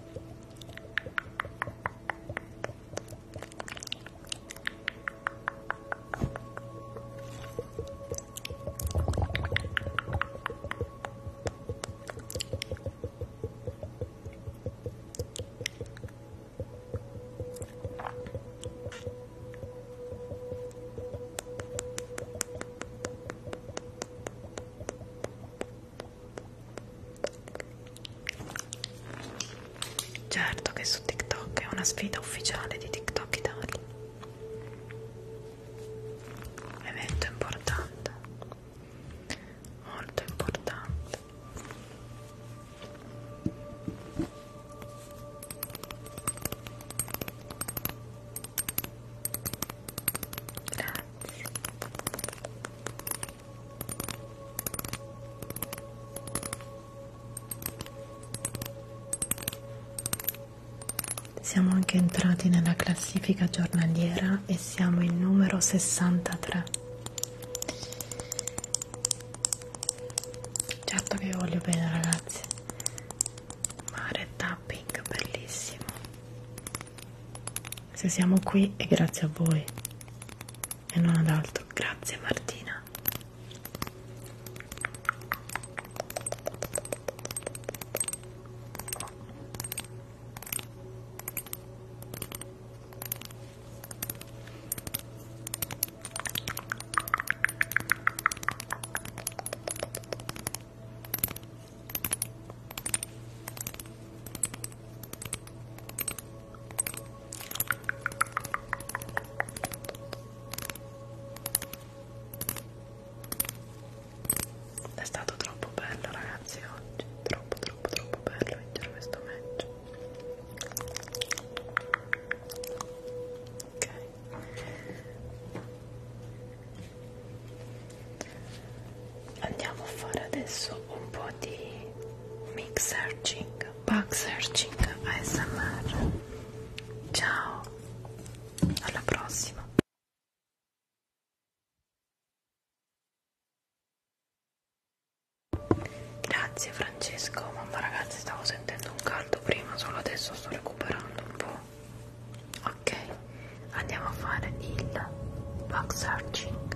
Certo che su TikTok è una sfida ufficiale di TikTok Italia. Evento importante, molto importante. Grazie. Siamo anche entrati nella classifica giornaliera e siamo il numero sessantatré. Certo che vi voglio bene, ragazzi. Mare tapping, bellissimo. Se siamo qui è grazie a voi e non ad altro. Grazie Martina. È stato troppo bello, ragazzi, oggi. Troppo, troppo, troppo bello vincere questo match. Ok. Andiamo a fare adesso un po' di mix searching, bug searching A S M R. Ciao, alla prossima. Grazie Francesco, mamma ragazzi, stavo sentendo un caldo prima, solo adesso sto recuperando un po'. Ok, andiamo a fare il bug searching.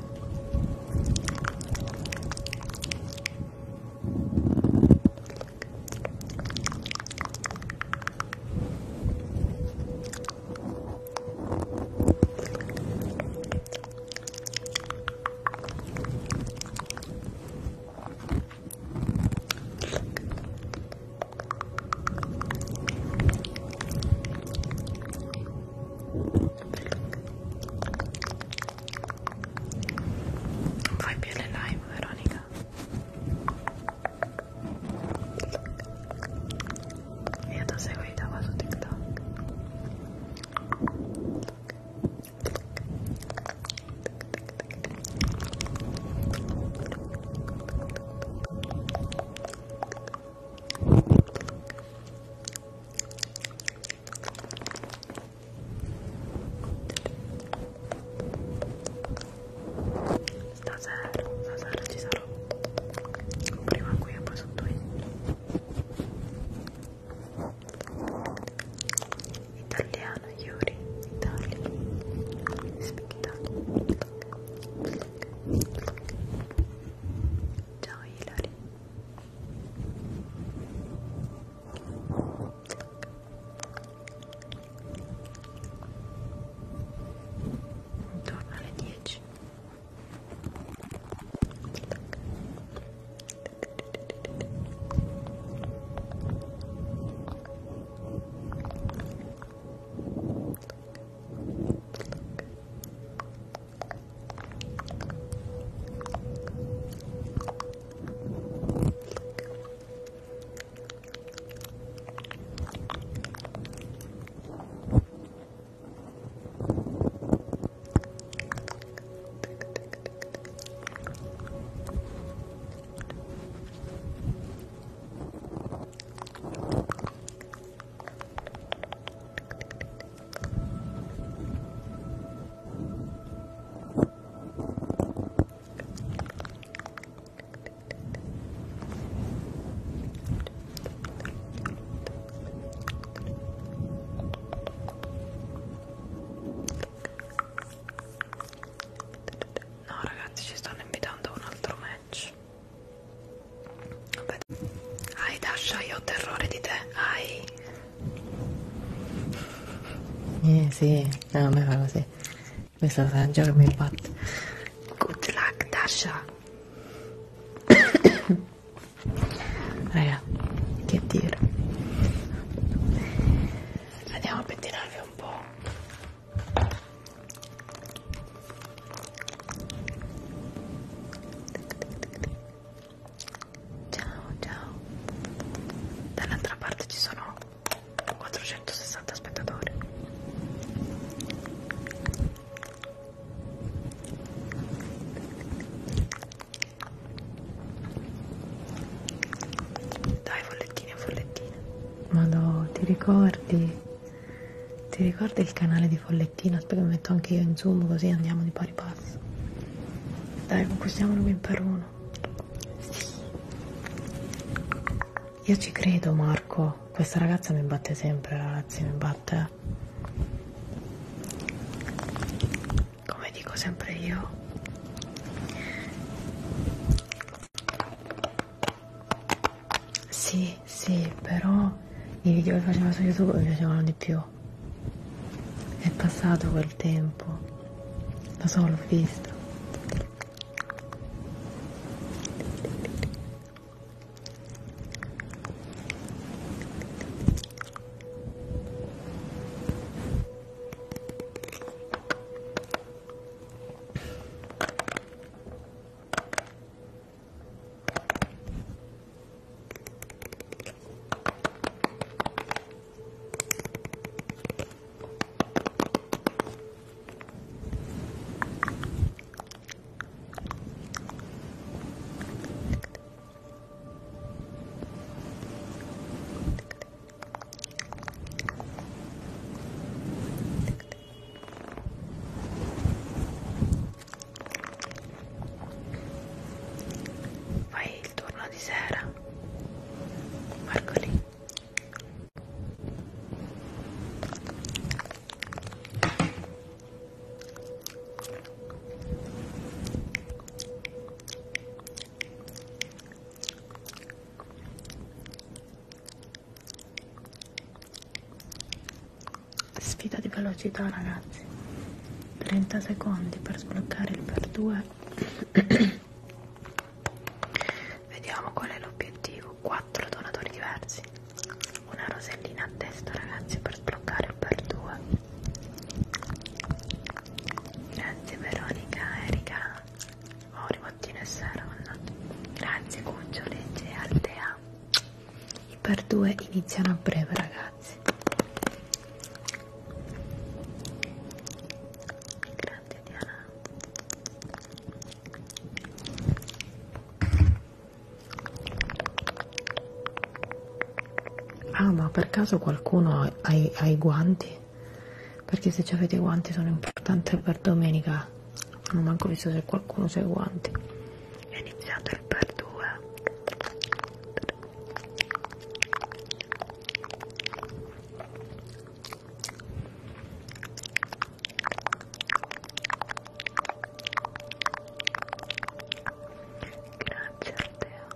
Sì, no, a me fa così. Questa sa già che mi batte. Good luck, Dasha. Raga, che dire. Andiamo a pettinarvi un po'. Ciao, ciao. Dall'altra parte ci sono quattrocentosessanta spettatori. Dai, follettine, follettine. Madò, ti ricordi? Ti ricordi il canale di Follettino? Aspetta che mi metto anche io in zoom così andiamo di pari passo. Dai, conquistiamolo qui per uno. Sì. Io ci credo, Marco. Questa ragazza mi batte sempre, ragazzi, mi batte. Come dico sempre io. Sì, sì, però i video che faceva su YouTube mi piacevano di più. È passato quel tempo. Lo so, l'ho visto. Fai il turno di sera. Marco lì. Sfida di velocità, ragazzi. trenta secondi per sbloccare il per due. Vediamo qual è l'obiettivo. Quattro donatori diversi. Una rosellina a testa, ragazzi, per sbloccare il per due. Grazie Veronica, Erika. Oh, rimattino e sera, mannaggia. Grazie Cuccioli e Altea. I per due iniziano a breve, ragazzi. Grazie Diana. Ah, ma per caso qualcuno ha, ha, i- ha i guanti? Perché se avete i guanti sono importanti per domenica. Non ho manco visto se qualcuno ha i guanti. È iniziato il per due. Grazie Altea.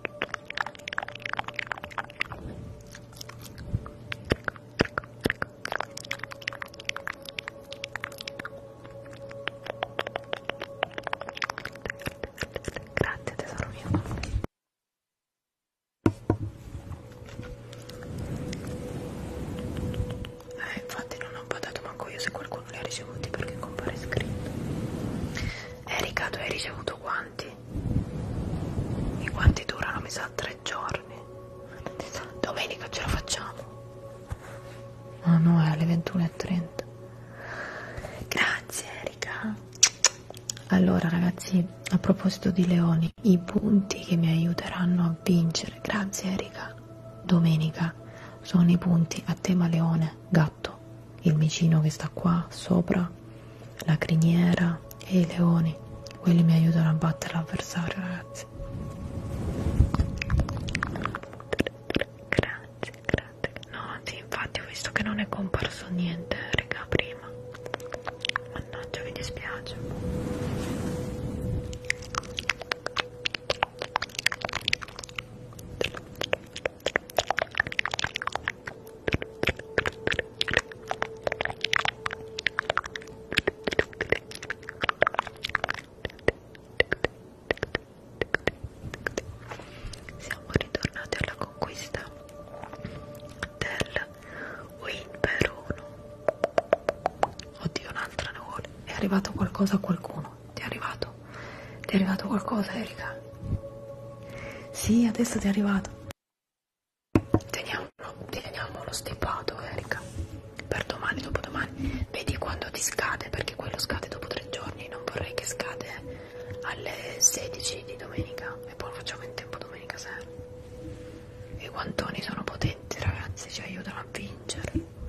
Grazie tesoro mio. Eh, infatti non ho badato manco io se qualcuno li ha ricevuti perché compare scritto. Erika, tu hai ricevuto guanti? I guanti durano mi sa tre giorni. Domenica ce la facciamo. Oh no, è alle ventuno e trenta. Grazie Erika. Allora ragazzi, a proposito di leoni, i punti che mi aiuteranno a vincere, grazie Erika, domenica, sono i punti a tema leone, gatto, il micino che sta qua sopra, la criniera e i leoni. Quelli mi aiutano a battere l'avversario, ragazzi. Grazie, grazie. No, sì, infatti ho visto che non è comparso niente, raga, prima. Mannaggia, mi dispiace. qualcosa a qualcuno. Ti è arrivato? Ti è arrivato qualcosa, Erika? Sì, adesso ti è arrivato. Teniamo, teniamo lo stipato, Erika, per domani, dopodomani. Vedi quando ti scade, perché quello scade dopo tre giorni. Non vorrei che scade alle sedici di domenica e poi lo facciamo in tempo domenica sera. I guantoni sono potenti, ragazzi, ci aiutano a vincere.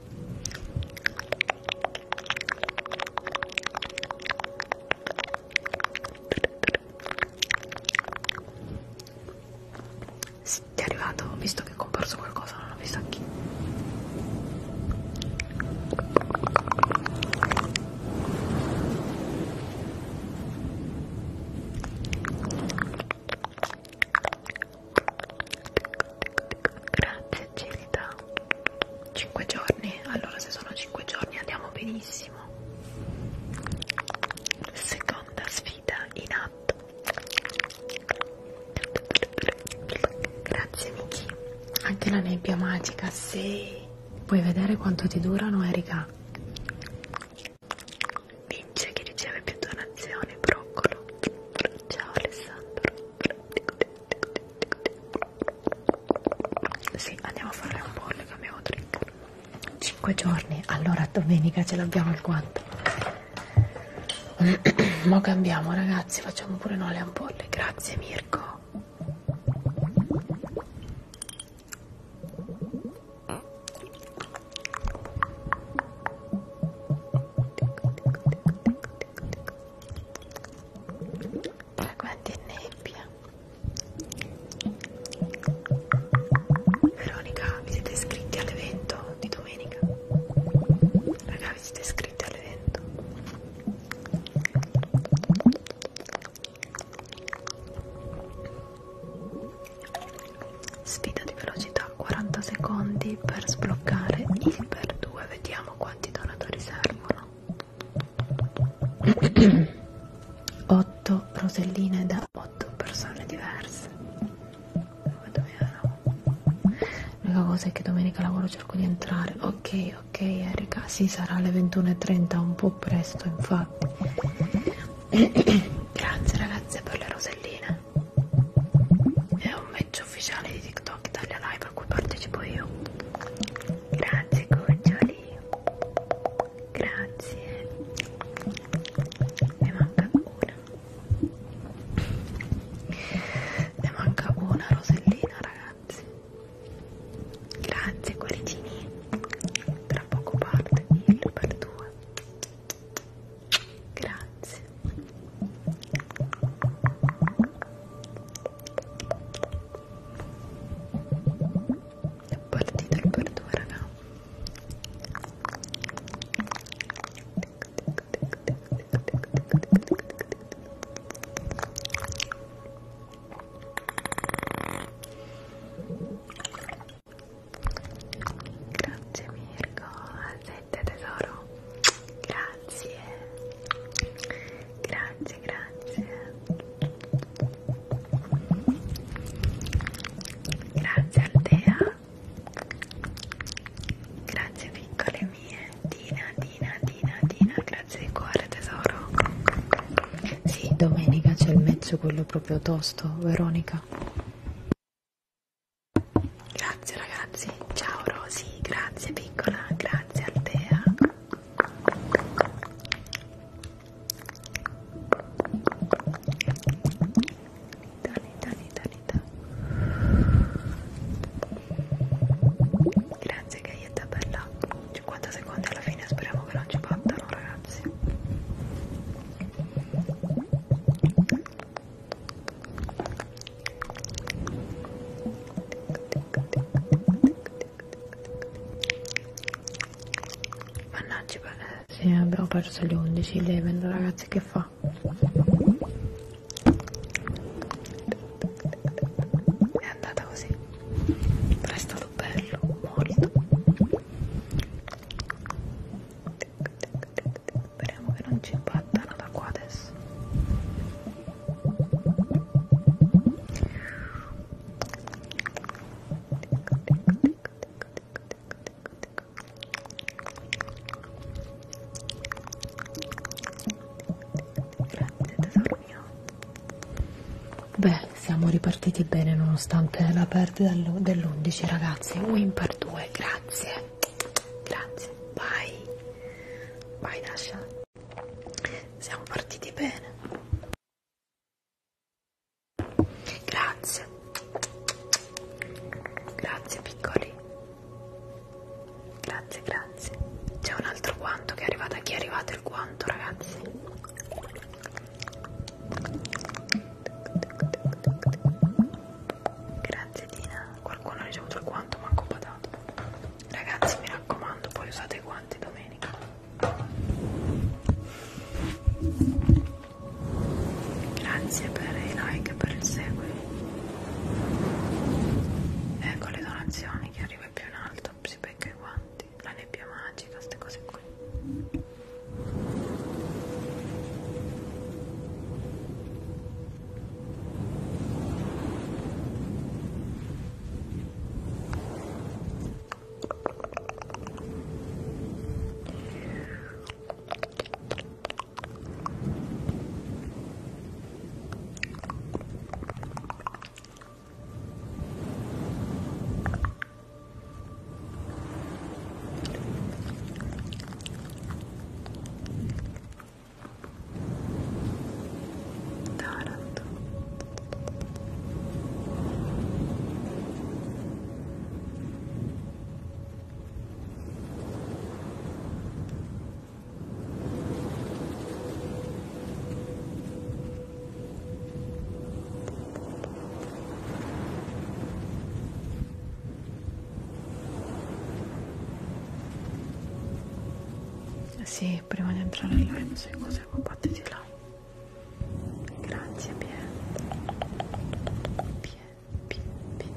Ti è arrivato? Ho visto che è comparso qualcosa, non ho visto a chi. Grazie Gilda. cinque giorni? Allora se sono cinque giorni andiamo benissimo. Seconda sfida in atto. Grazie Miki. Anche la nebbia magica, sì. Puoi vedere quanto ti durano, Erika? Vince chi riceve più donazioni, broccolo. Ciao Alessandro. Sì, andiamo a fare le ampolle, cambiamo trigger. cinque giorni, allora domenica ce l'abbiamo il guanto. Mo cambiamo, ragazzi, facciamo pure noi le ampolle. Grazie Mirko. Quanti è nebbia. Veronica, vi siete iscritti all'evento di domenica? Raga, vi siete iscritti all'evento? Sfida di velocità, quaranta secondi per sbloccare il per due. Vediamo quanti donatori servono. otto roselline da otto persone diverse. L'unica cosa è che domenica lavoro, cerco di entrare. Ok, ok Erika, sì, sarà alle ventuno e trenta, un po' presto infatti. Grazie ragazze per le roselline. È un match ufficiale di TikTok Italia Live a cui partecipo io. Grazie cuccioli. Grazie. Ne manca una. Ne manca una rosellina, ragazzi. Grazie cuoricini. Tra poco parte il per due. Grazie. È partito il per due, raga. Grazie Mirko, a sette tesoro. Grazie. Grazie, grazie. Grazie Altea. Grazie piccole mie. Dina, Dina, Dina, Dina. Grazie di cuore tesoro. Sì, domenica c'è il match, quello proprio tosto, Veronica. Grazie ragazzi. Ciao Rosy. Grazie piccola. Grazie Altea. Dani, Dani, Dani, Dani. Grazie Gaietta bella. cinquanta secondi alla fine, speriamo che non ci battano, ragazzi. Mannaggia, eh, sì, abbiamo perso le undici eleven, ragazzi, che fa? È andata così, però è stato bello, molto. Speriamo che non ci battano da qua adesso. Beh, siamo ripartiti bene nonostante la perdita dell'undici, ragazzi. Win per due, grazie. Grazie. Vai. Vai, Dasha. Siamo partiti bene. Grazie. Grazie, piccoli. Grazie, grazie. C'è un altro guanto che è arrivato. A chi è arrivato il guanto, ragazzi? Grazie, Dina. Qualcuno ha ricevuto il guanto, manco patato. Ragazzi, mi raccomando, poi usate i guanti domenica. Grazie per i like e per il segui. Ecco le donazioni, chi arriva più in alto si becca i guanti, la nebbia magica, queste cose qui. Taranto. Sì, prima di entrare in live, sai cos'è? Battiti là. Grazie, Pie. Pie, Pie, Pie.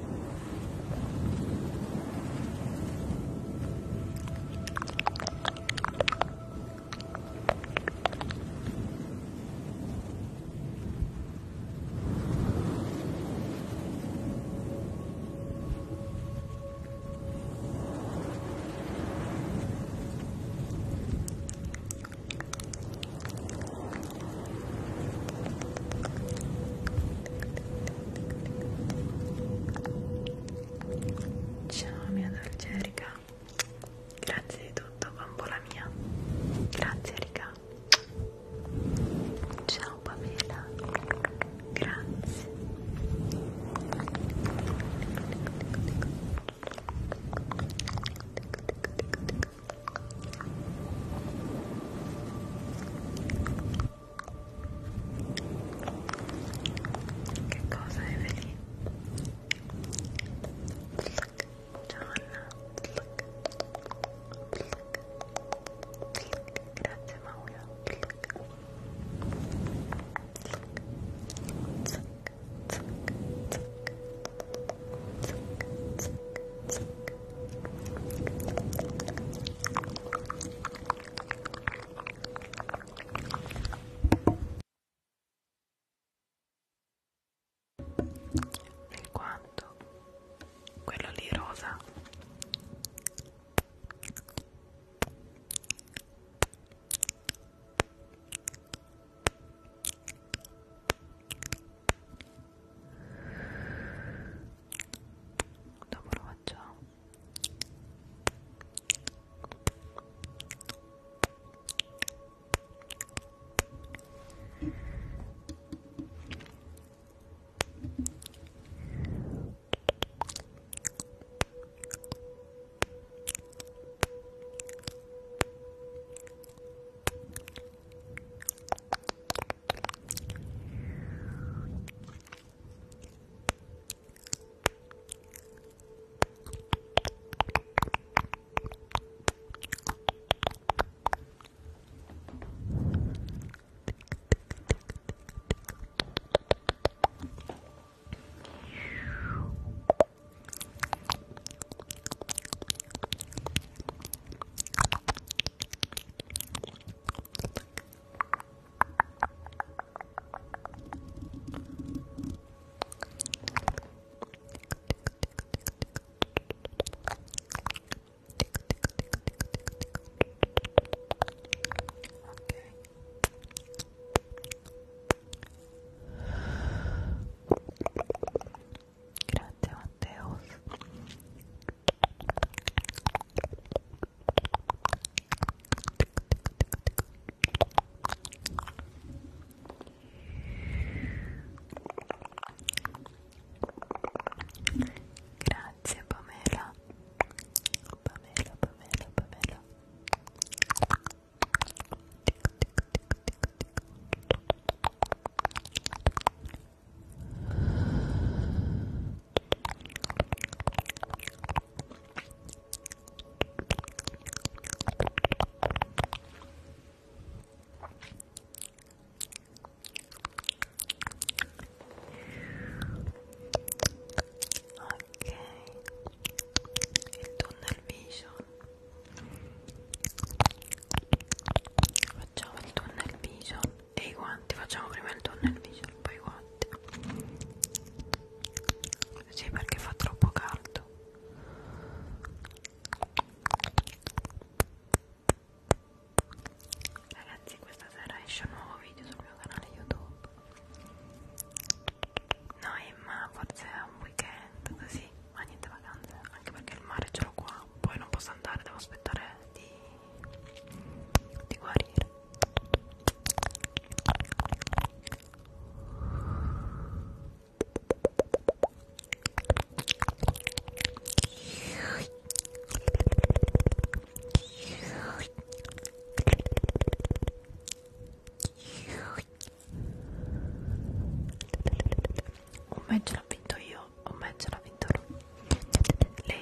match l'ha vinto io, un match l'ha vinto lui. Lei.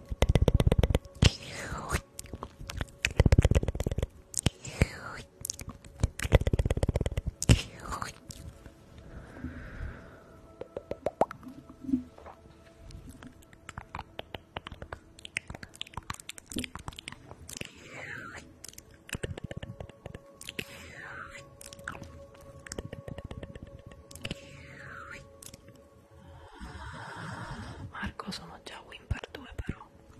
Marco, sono già win per due però.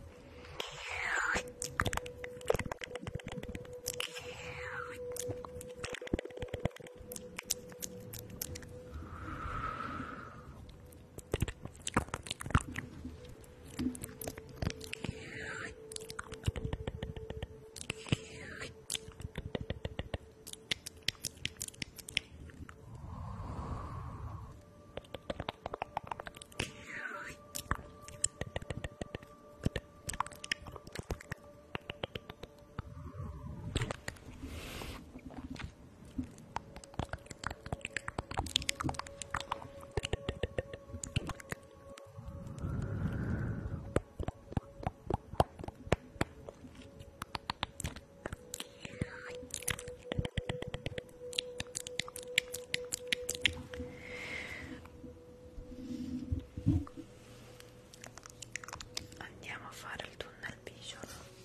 Andiamo a fare il tunnel vision.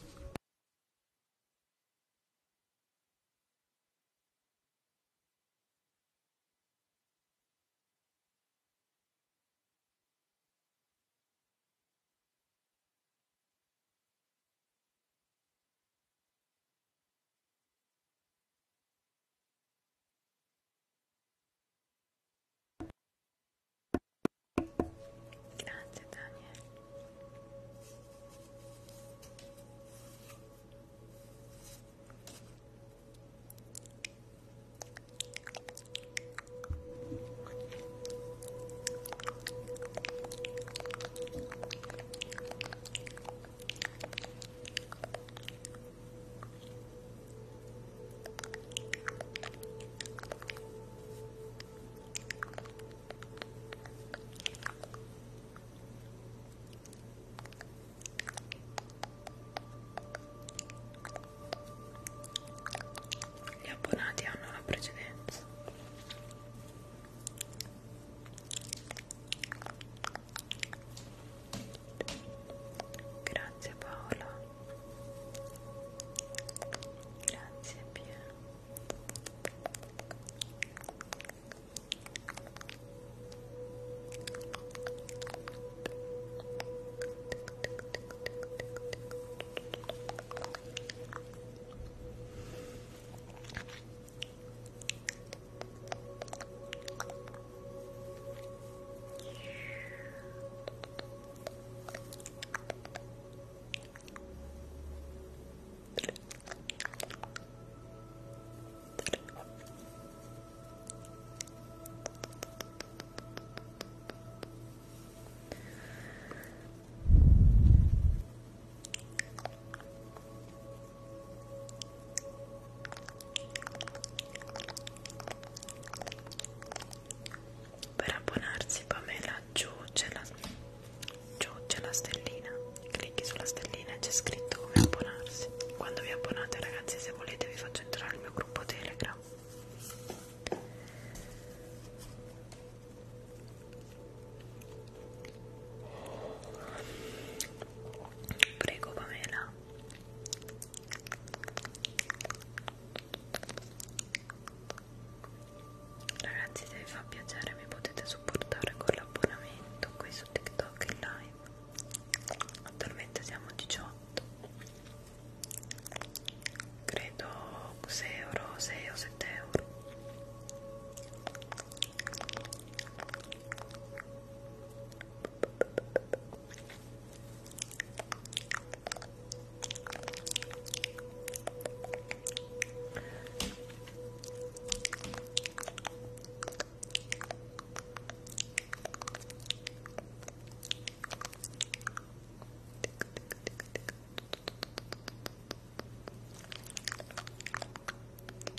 Grazie Daniel. Gli abbonati hanno la precedenza. Grazie Paola. Grazie Pia. Per abbonarsi Pamela, giù c'è la, giù c'è la stellina, clicchi sulla stellina e c'è scritto come abbonarsi. Quando vi abbonate ragazzi, se volete vi faccio entrare nel mio gruppo Telegram. Prego Pamela. Ragazzi, se vi fa piacere mi potete supportare con l'abbonamento qui su TikTok in live. Attualmente siamo a diciotto, credo sei euro, sei o sette euro.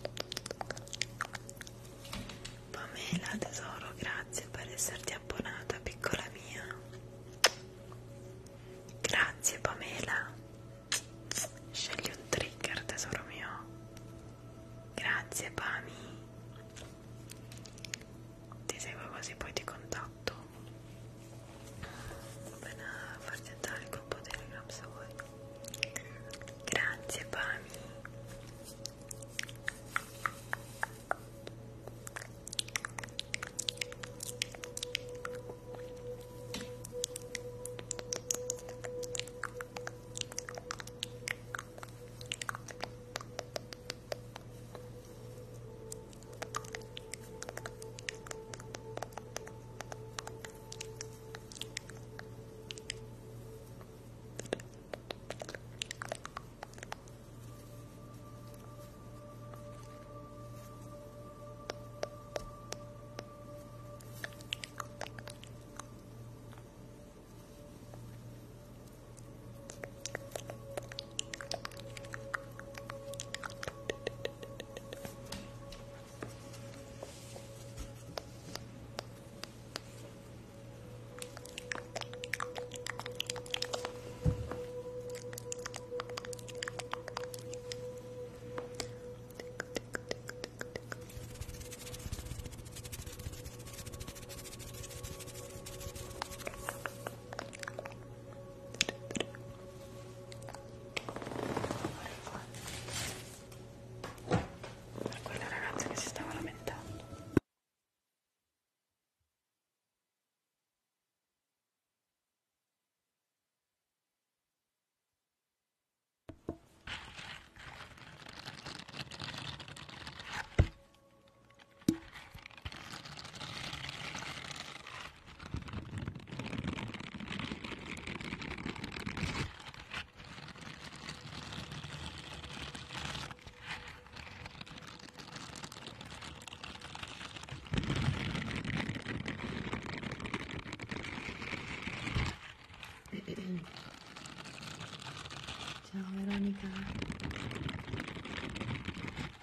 Pamela tesoro, grazie per esserti abbonata,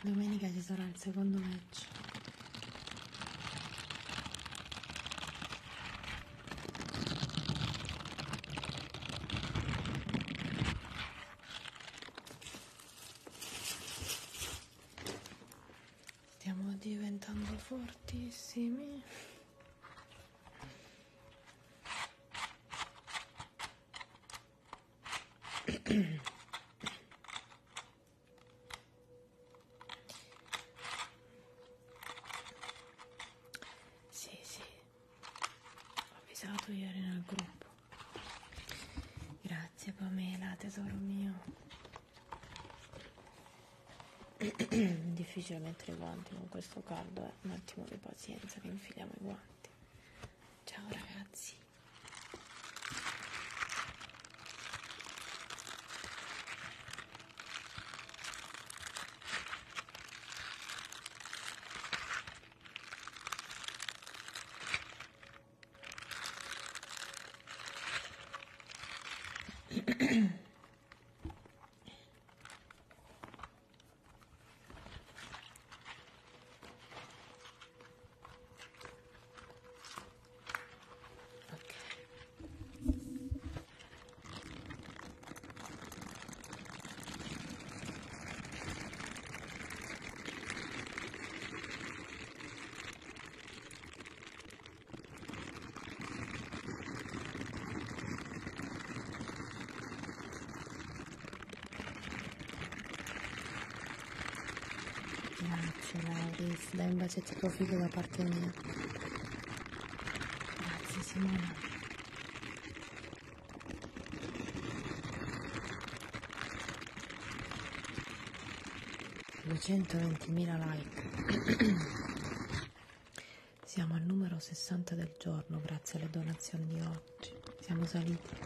Domenica ci sarà il secondo match. Stiamo diventando fortissimi. Sì, sì, ho avvisato ieri nel gruppo. Grazie Pamela, tesoro mio. Difficile mettere i guanti con questo caldo, eh. Un attimo di pazienza che infiliamo i guanti. Ciao ragazzi. Grazie Lauris, dai un bacetto proficuo da parte mia. Grazie Simona. duecentoventimila like. Siamo al numero sessanta del giorno grazie alle donazioni di oggi. Siamo saliti.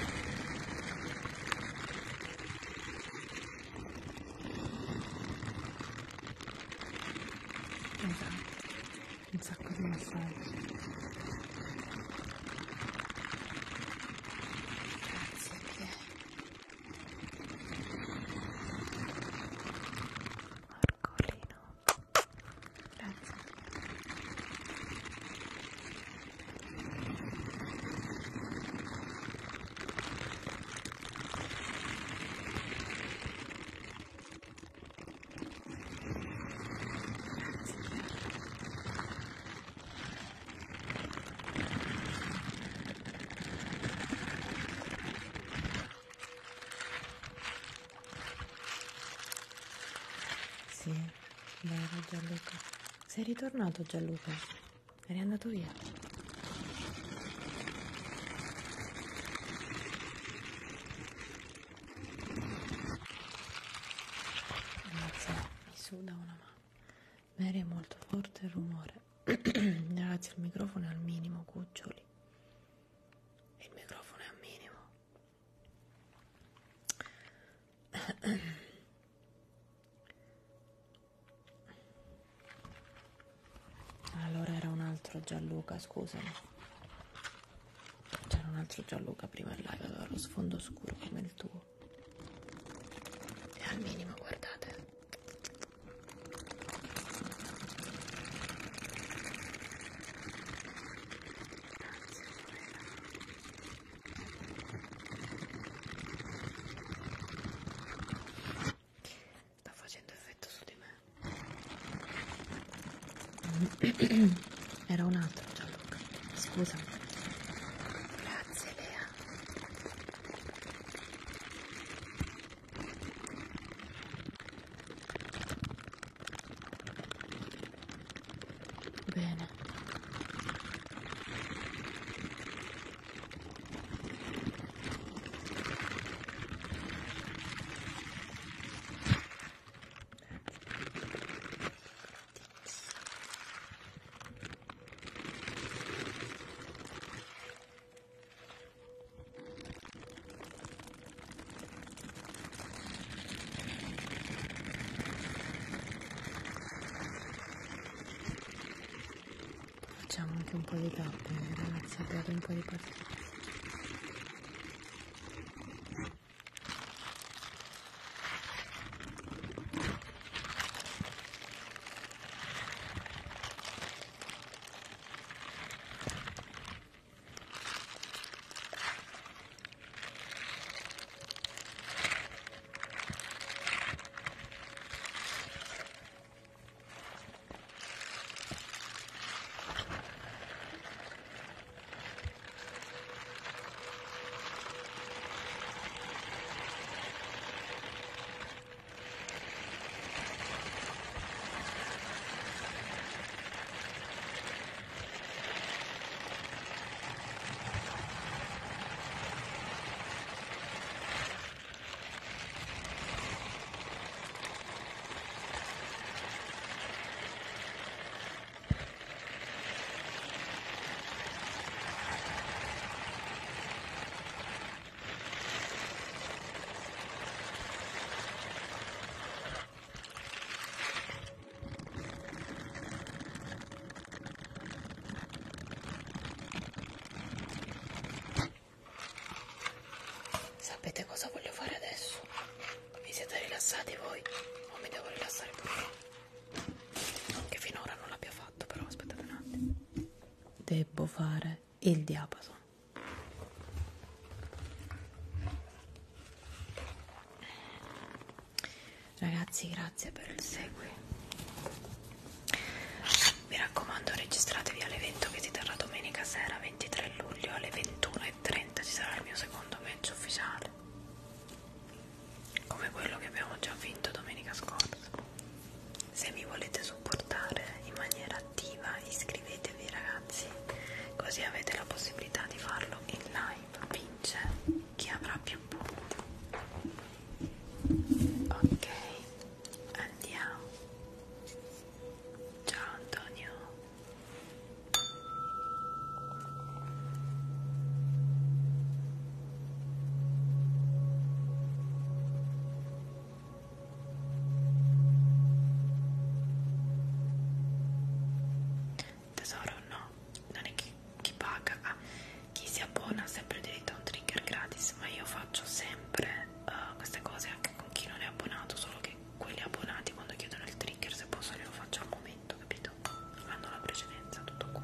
Esatto, un sacco di massaggi. Grazie Pie. Marcolino. Grazie. Sì, vero Gianluca. Sei ritornato Gianluca? Eri andato via? Grazie, mi suda una mano. Mary è molto forte il rumore. Ragazzi, il microfono è al minimo, cuccioli. Il microfono è al minimo. Allora era un altro Gianluca, scusami. C'era un altro Gianluca prima in live, aveva lo sfondo scuro come il tuo. È al minimo, guardate. Sta facendo effetto su di me. Era un altro Gianluca, scusa. Grazie Lea. Bene. Facciamo anche un po' di tapping, ragazzi, abbiate un po' di pazienza. fare il diapason. Ragazzi, grazie per il segui. Mi raccomando, registratevi all'evento che si terrà domenica sera ventitré luglio alle ventuno e trenta. Ci sarà il mio secondo match ufficiale, come quello che abbiamo già vinto domenica scorsa. Se mi volete supportare in maniera attiva, iscrivetevi ragazzi, così avete la possibilità di farlo in live. Vince chi avrà più punti. Ok, andiamo. Ciao Antonio. Tesoro, no, non è chi, chi paga, ah, chi si abbona ha sempre diritto a un trigger gratis, ma io faccio sempre uh, queste cose anche con chi non è abbonato, solo che quelli abbonati quando chiedono il trigger, se posso glielo faccio al momento, capito? Hanno la precedenza, tutto qua.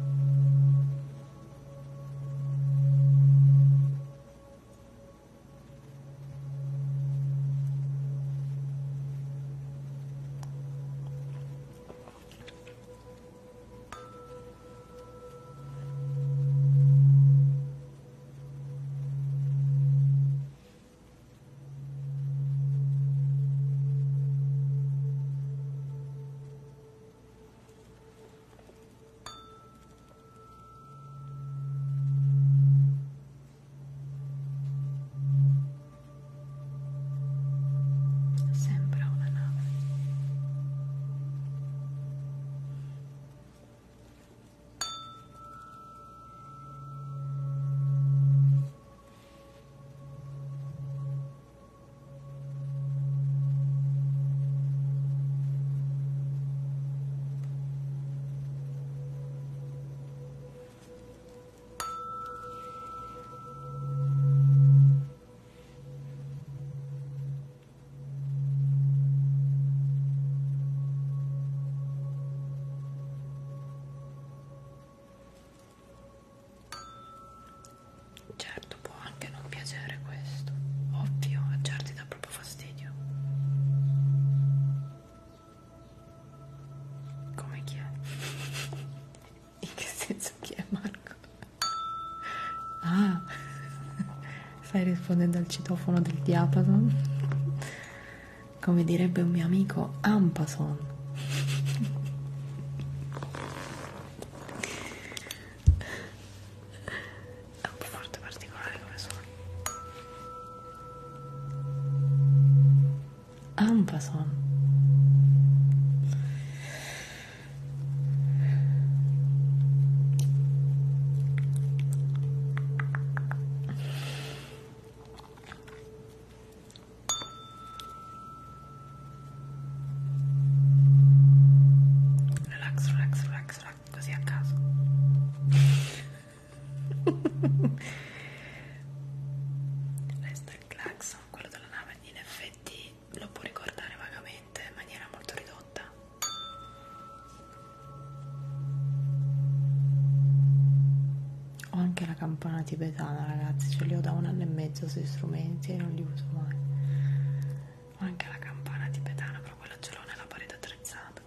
Sembra una nave. Certo, può anche non piacere questo, ovvio, a certi dà proprio fastidio. Come chi è? In che senso chi è, Marco? Ah, stai rispondendo al citofono del diapason? Come direbbe un mio amico, Ampason. È un po' forte, particolare come suono. Ampason. Relax, relax, relax, relax, così a caso. Resta il clacson, quello della nave, in effetti lo può ricordare vagamente in maniera molto ridotta. Ho anche la campana tibetana, ragazzi, ce li ho da un anno e mezzo sui strumenti e non li uso mai. Ho anche la campana tibetana, però quella ce l'ho nella parete attrezzata.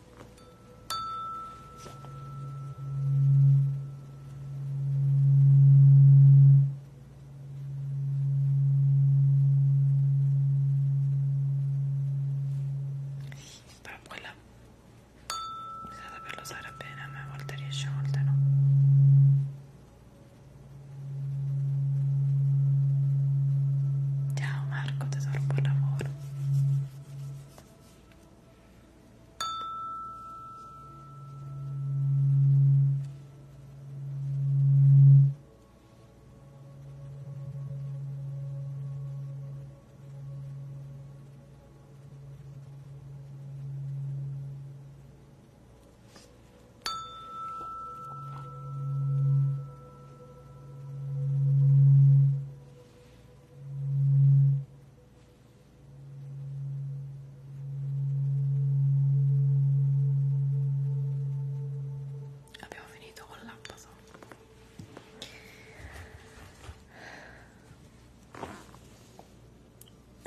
Però quella bisogna saperlo usare bene, a me a volte riesce, a volte no. Ciao Marco, tesoro.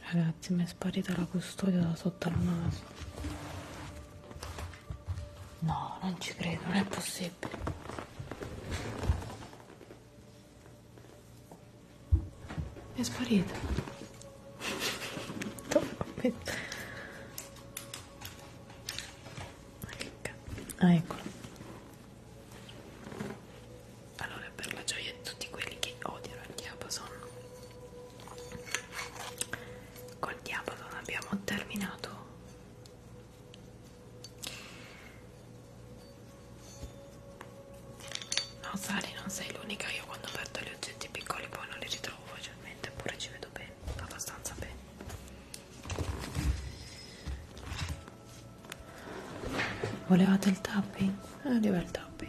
Ragazzi, mi è sparita la custodia da sotto al naso. No, non ci credo, non è possibile. È sparita. Ah, eccola. Allora, per la gioia di tutti quelli che odiano il diapason, col diapason abbiamo terminato. No, Sari, non sei l'unica. Io quando perdo gli oggetti piccoli poi non li ritrovo facilmente, eppure ci vedo bene, abbastanza bene. Volevate il tapping? Eh, arriva il tapping.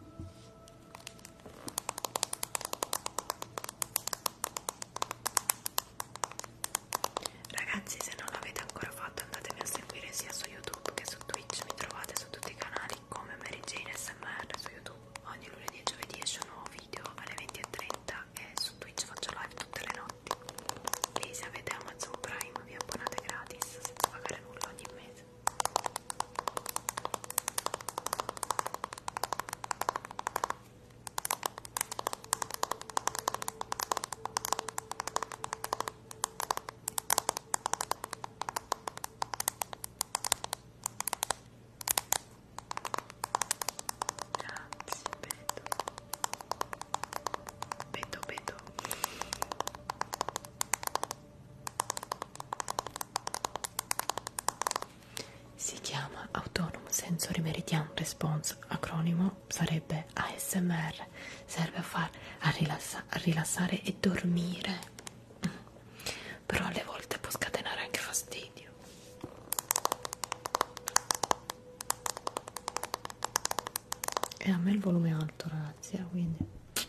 Ragazzi, se non l'avete ancora fatto, andatemi a seguire sia su YouTube che su Twitch. Mi trovate su tutti i canali come Mary Jane S M R su YouTube. Ogni lunedì e giovedì esce un nuovo video alle venti e trenta e su Twitch faccio live tutte le notti. Lì se avete Amazon Prime vi abbonate gratis senza pagare nulla ogni mese. Grazie, Beto. Beto, Beto. Si chiama Autonomous Sensory Meridian Response, acronimo sarebbe A S M R, serve a far a, rilassa, a rilassare e dormire, però alle volte può scatenare anche fastidio. E a me il volume è alto, ragazzi, eh, quindi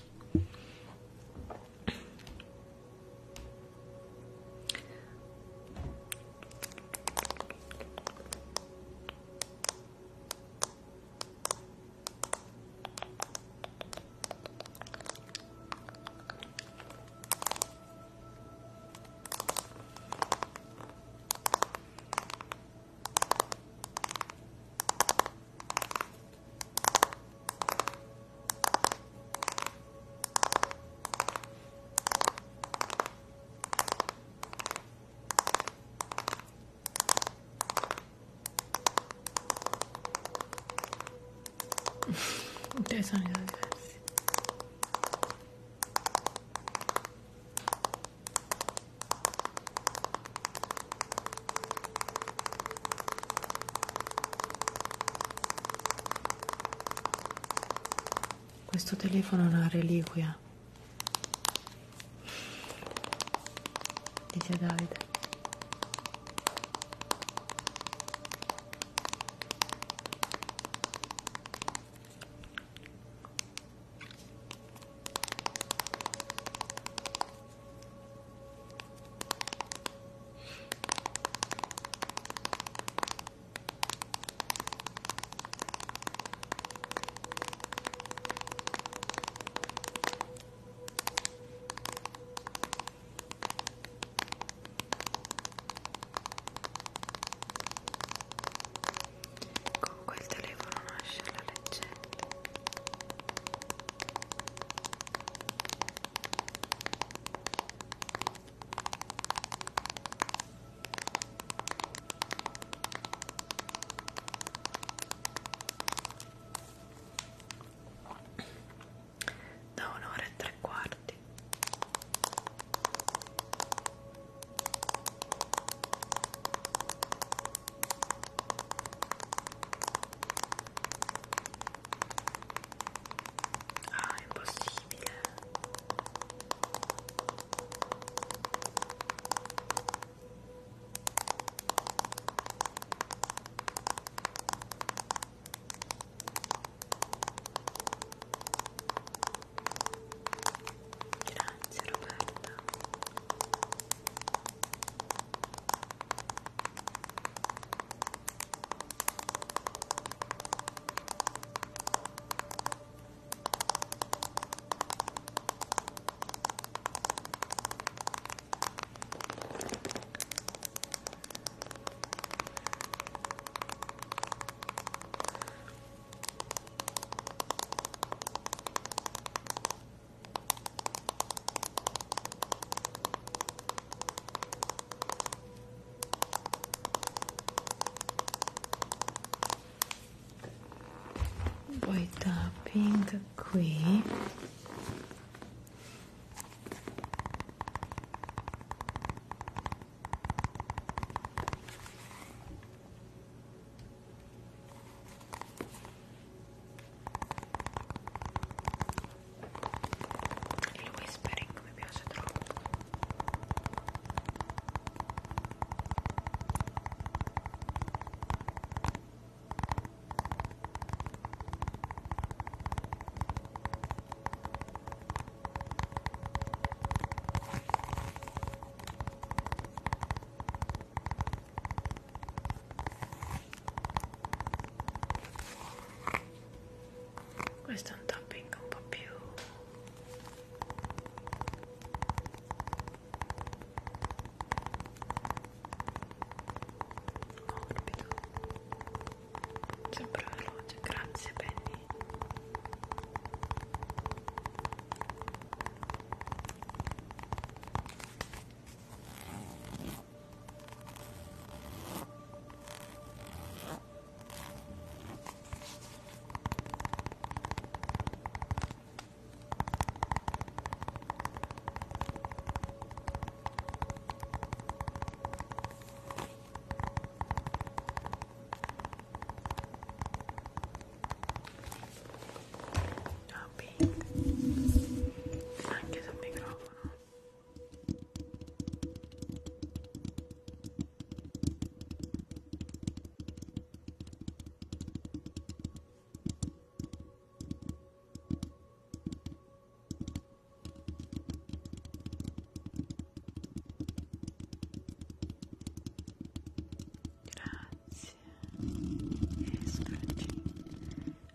dei suoni diversi. Questo telefono è una reliquia, dice Davide.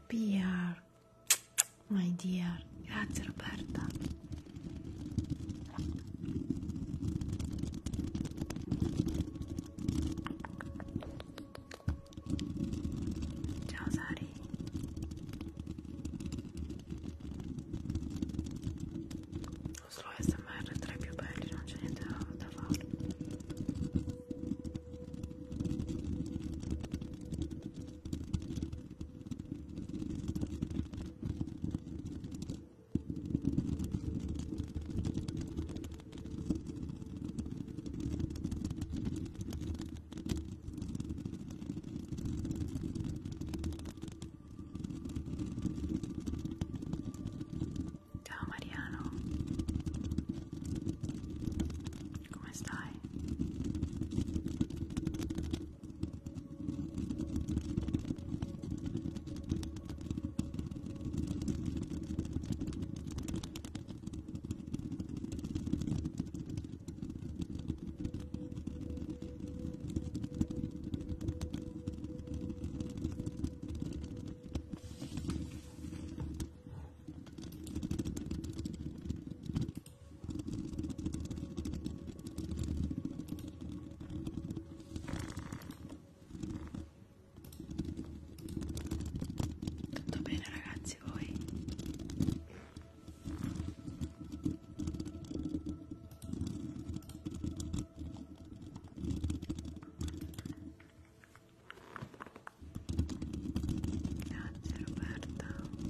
Bear, my dear, grazie Roberta. Ciao Sari. Lo slow S M R è tra i più belli, non c'è niente da, da fare. Ciao Mariano, come stai? Tutto bene ragazzi, voi? Grazie Roberta.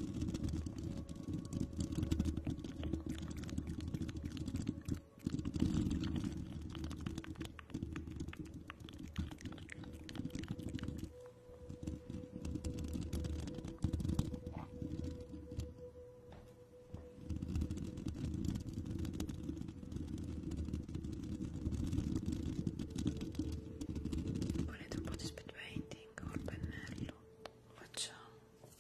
Volete un po' di speed painting col pennello? Lo facciamo.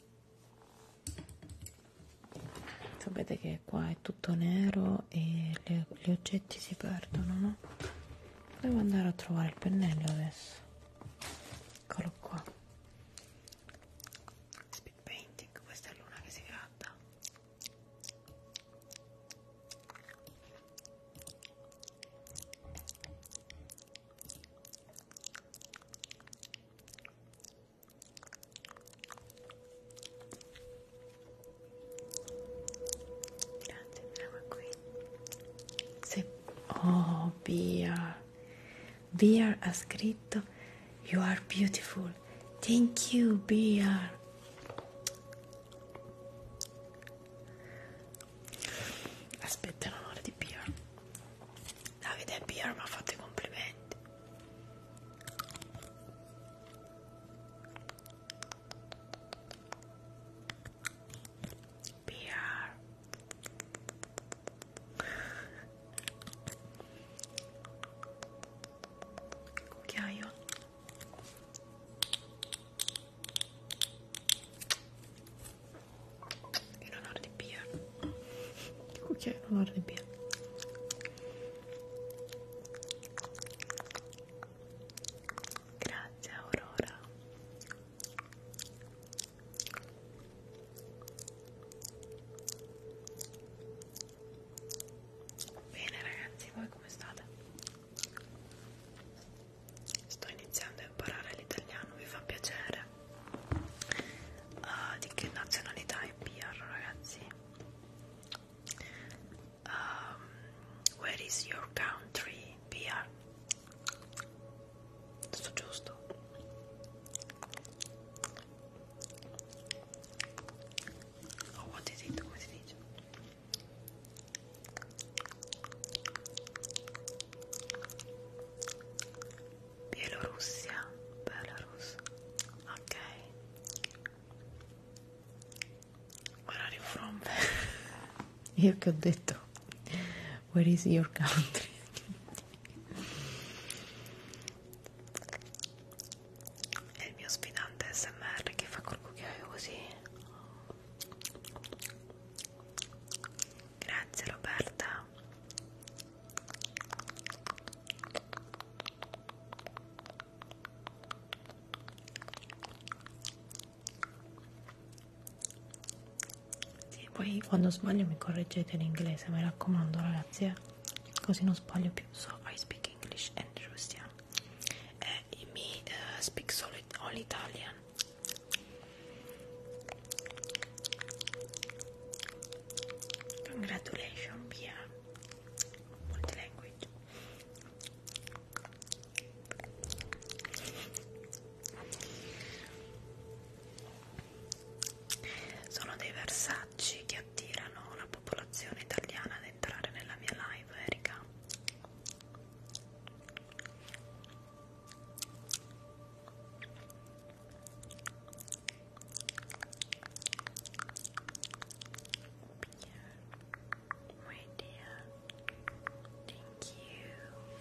Sapete che qua è tutto nero e le- gli oggetti si perdono, no? Devo andare a trovare il pennello adesso. Eccolo qua. Speed painting, questa è l'una che si gratta. Grazie, andiamo qui. Se... Oh, Bear. Bear ha scritto You are beautiful. Thank you, Bear. Aspetta, in onore di Bear. Davide Bear mi ha fatto i complimenti. Bear. Cucchiaio. In onore di Bear. Cucchiaio in onore di Bear. Grazie Aurora. Bene ragazzi, voi come state? Sto iniziando a imparare l'italiano, vi fa piacere? Uh, di che nazionalità è Bear, ragazzi? Um, where is your country, Bear? Sto giusto? Oh, what is it? Come si dice? Bielorussia, Belarus. Ok. Where are you from? Io che ho detto where is your country? È il mio sfidante S M R che fa col cucchiaio così. Grazie Roberta. Poi quando sbaglio mi correggete in inglese, mi raccomando ragazzi, eh? Così non sbaglio più. So I speak English and Russian. Eh, me uh, speak solo only Italian. Congratulations, Pia. Multilanguage. Sono dei versacci che attirano la popolazione italiana ad entrare nella mia live, Erika. My dear, thank you.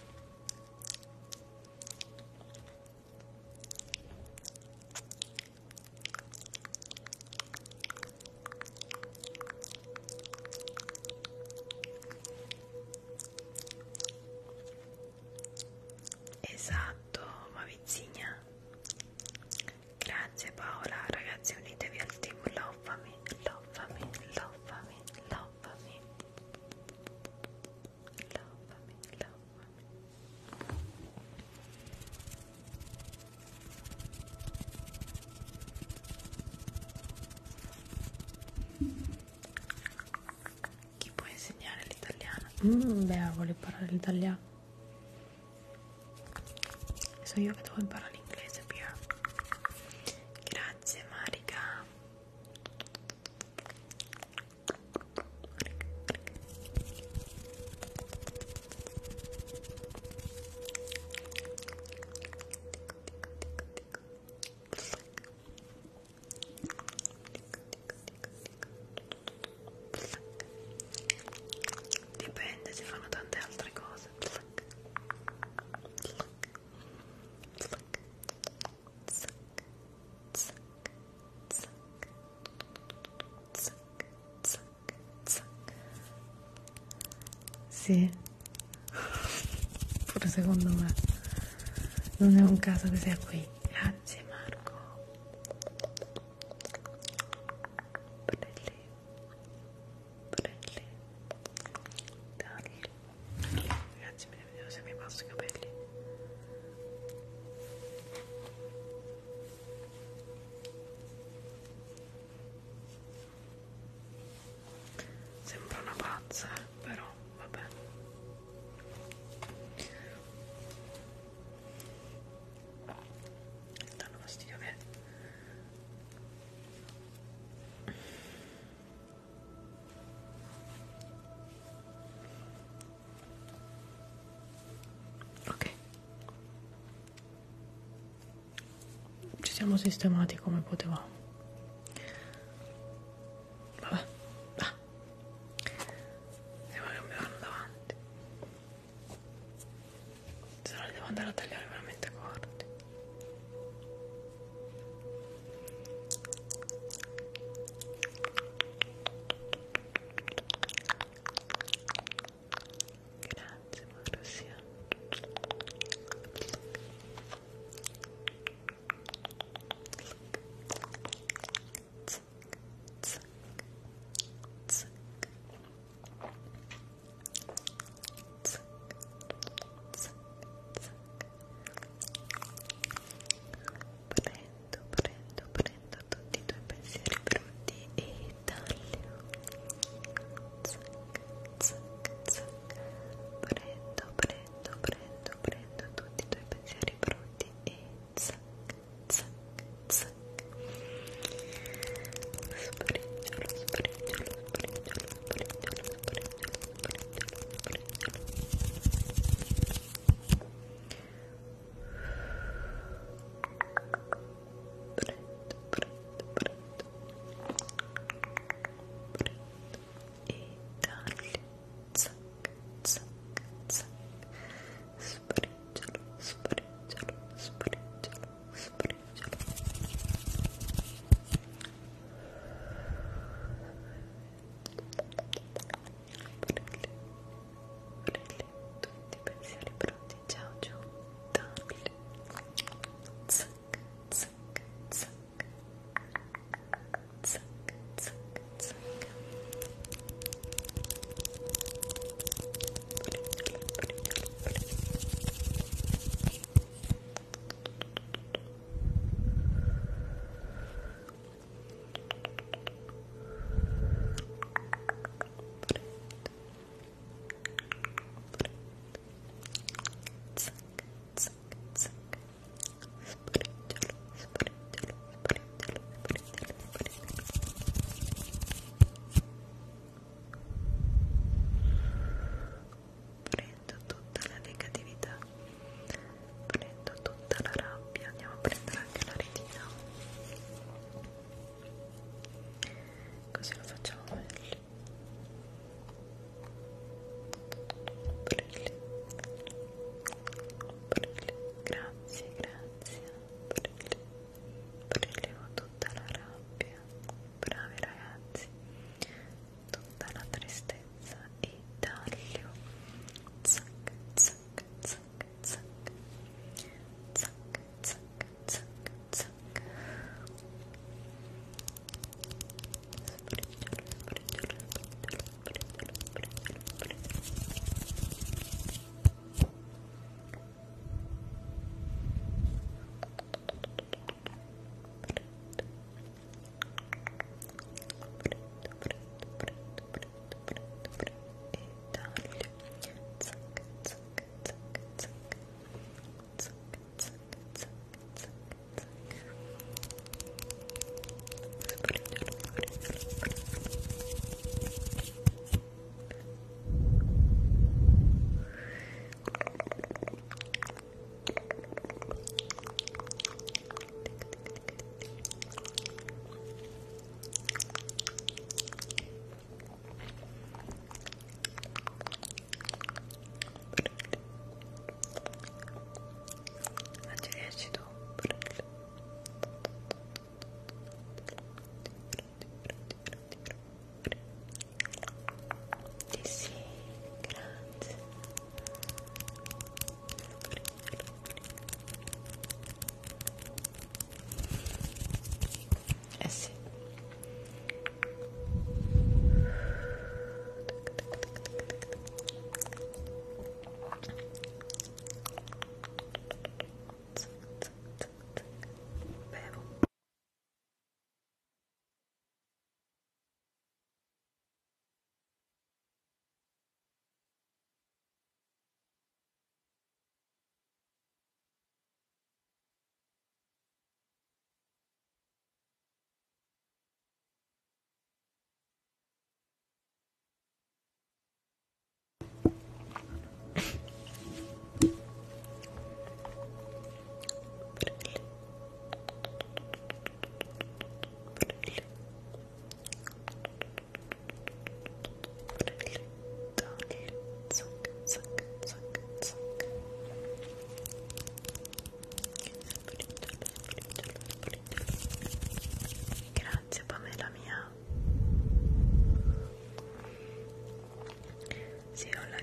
Esatto, Mavizzigna. Grazie Paola, ragazzi, unitevi al team Lovami, Lovami, Lovami, Lovami, Lovami, Lovami. Chi può insegnare l'italiano? Mm, beh, vuole imparare l'italiano. So io che devo imparare l'inglese, Pia. Grazie Marica. Dipende, si fanno tante altre cose. Sì, pure secondo me non è un caso che sia qui. Grazie Marco. Prelli, prelli, darli. Ragazzi, mi vedo se mi passo i capelli. Sembra una pazza, però vabbè. Danno fastidio che ok, ci siamo sistemati come potevamo. Vabbè, ah. Devo cambiare davanti, se no li devo andare a tagliare veramente corti. Grazie Marcia.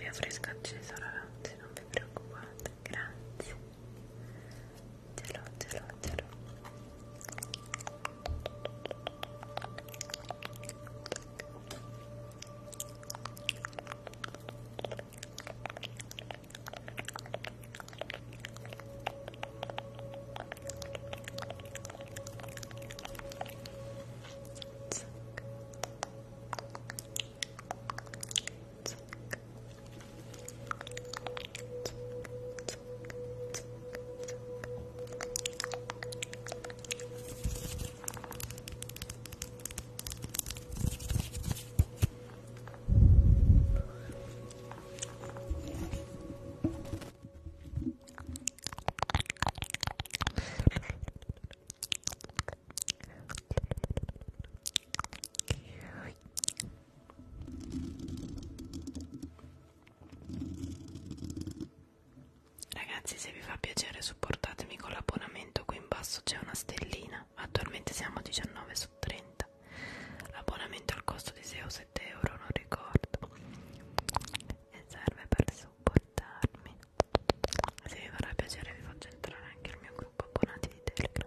via frescaccia di Sararazzi, non vi preoccupate, grazie. Ce l'ho, ce l'ho, ce l'ho. Ragazzi, se vi fa piacere supportatemi con l'abbonamento, qui in basso c'è una stellina, attualmente siamo a diciannove su trenta, l'abbonamento al costo di sei o sette euro, non ricordo, e serve per supportarmi. Se vi farà piacere vi faccio entrare anche il mio gruppo abbonati di Telegram.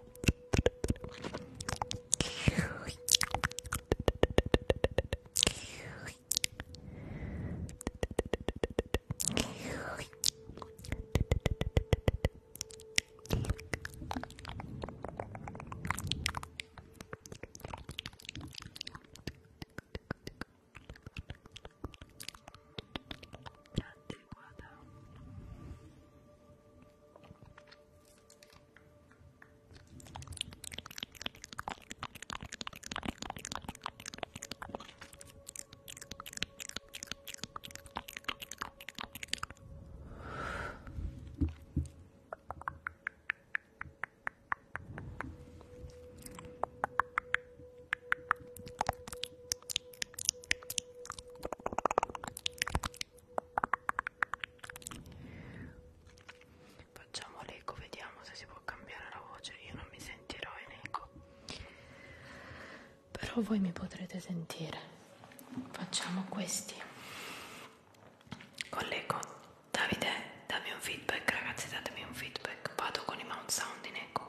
Facciamo l'eco, vediamo se si può cambiare la voce. Io non mi sentirò in eco, però voi mi potrete sentire. Facciamo questi con l'eco. Davide, dammi un feedback, ragazzi, datemi un feedback. Vado con i mouth sound in eco.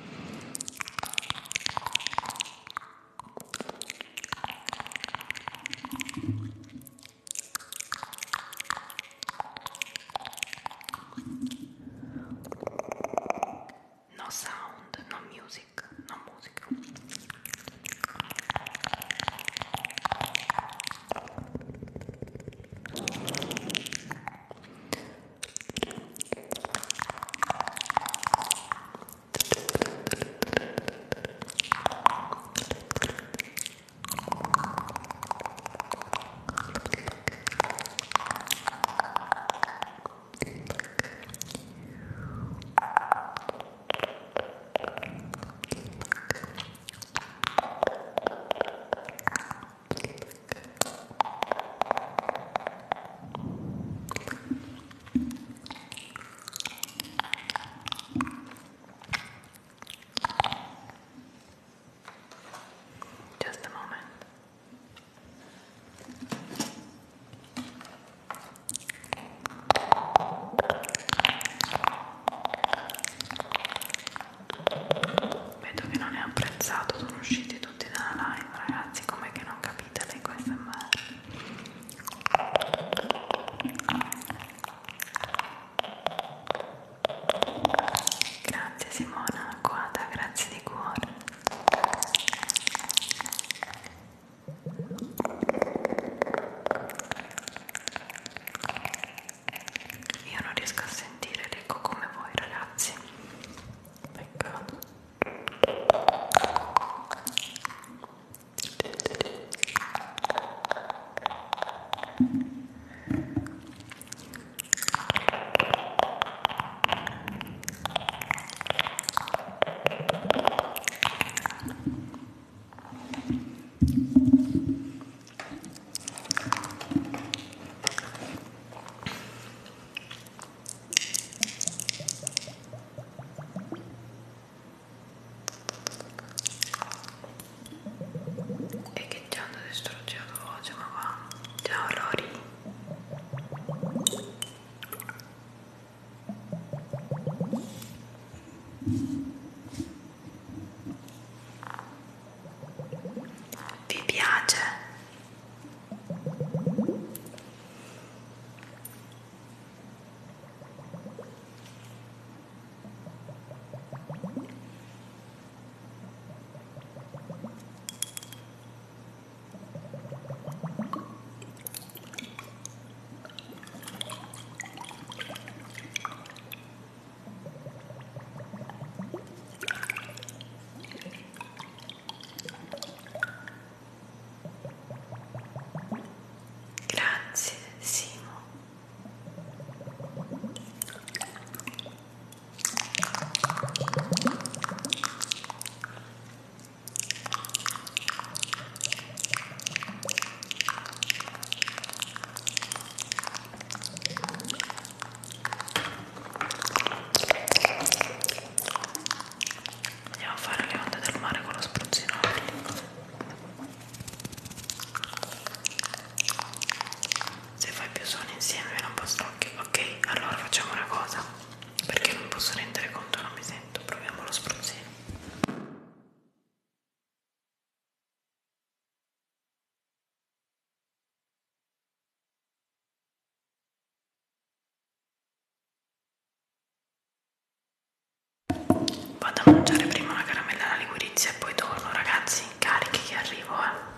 No sound, no music, no musica. vado a mangiare prima una caramella alla liquirizia e poi torno, ragazzi, carichi che arrivo, eh.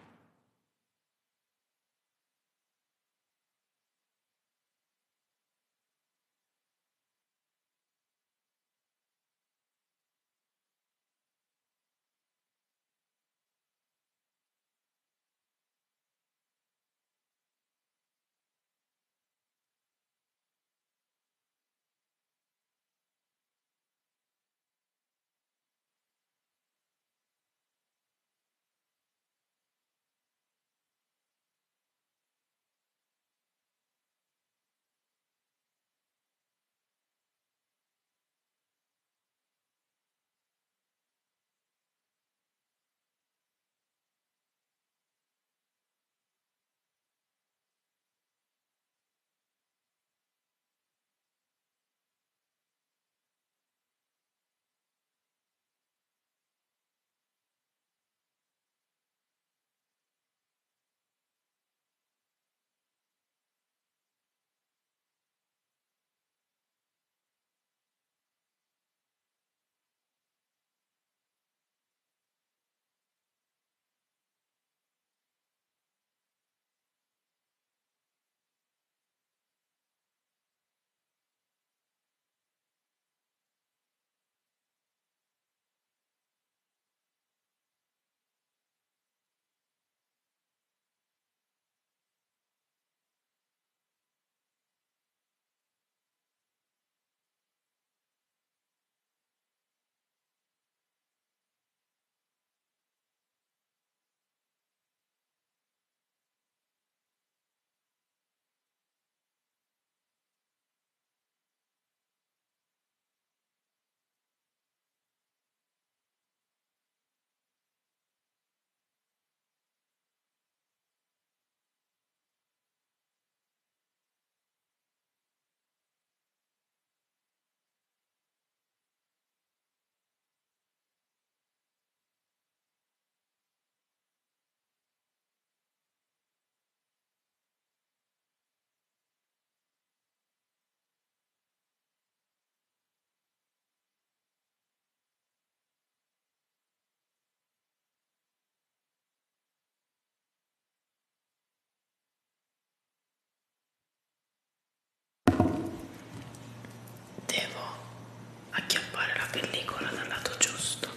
Devo acchiappare la pellicola dal lato giusto.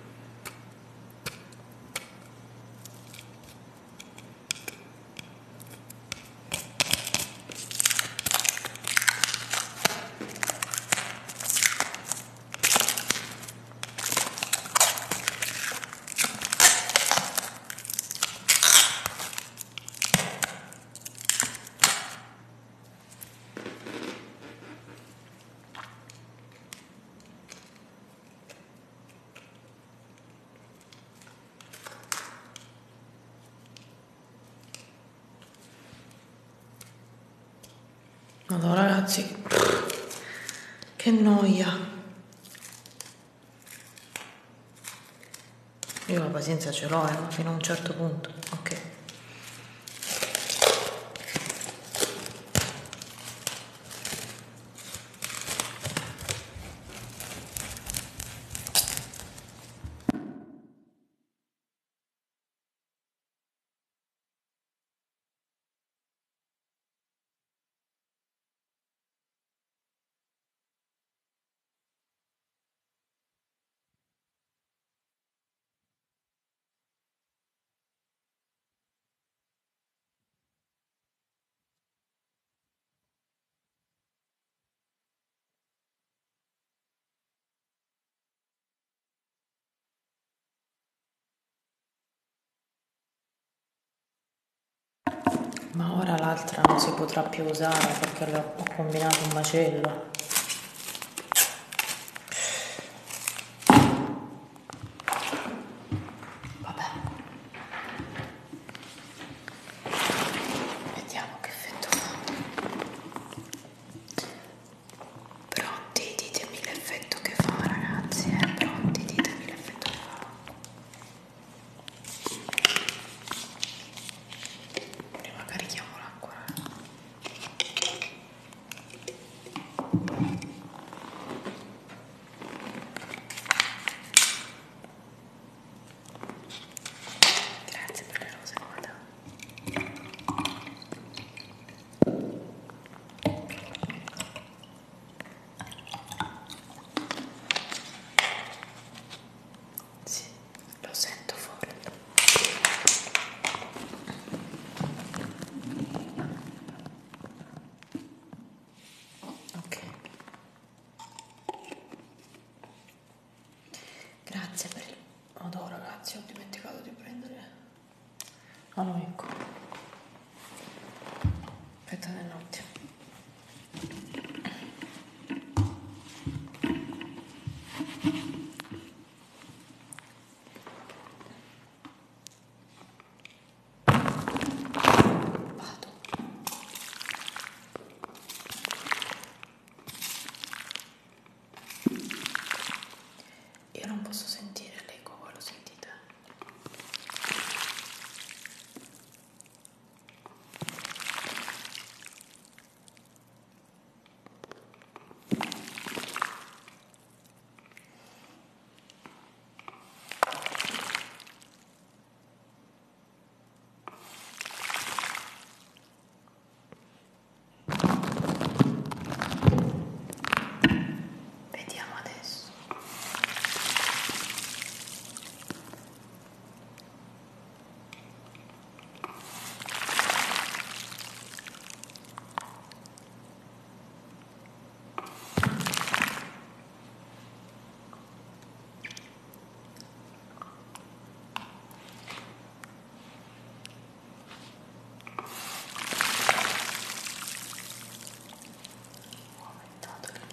Madonna, ragazzi, che noia. Io la pazienza ce l'ho, eh, fino a un certo punto, ok. Ma ora l'altra non si potrà più usare perché le ho ho combinato un macello. Vabbè. Vediamo che effetto fa. Pronti? Ditemi l'effetto che fa, ragazzi, eh? Pronti? Ditemi l'effetto che fa. Prima carichiamo l'acqua. ragazzi, ho dimenticato di prendere. Ah no, ecco. Aspettate un attimo. Vado. Io non posso sentire l'eco, voi lo sentite? Vediamo adesso. Ho aumentato il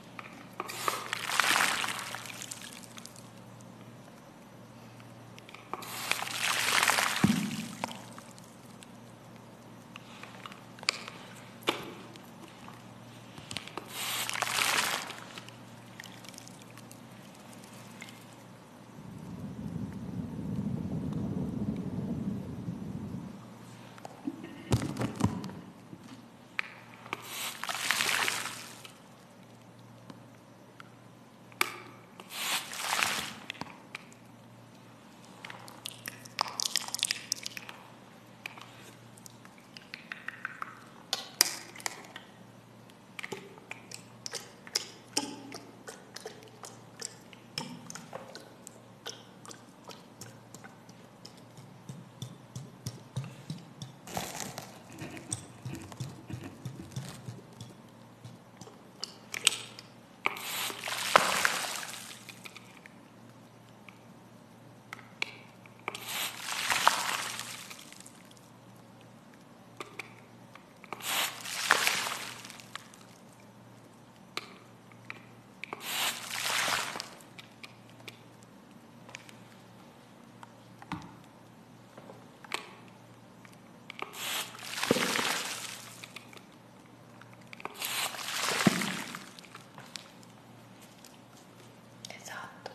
esatto.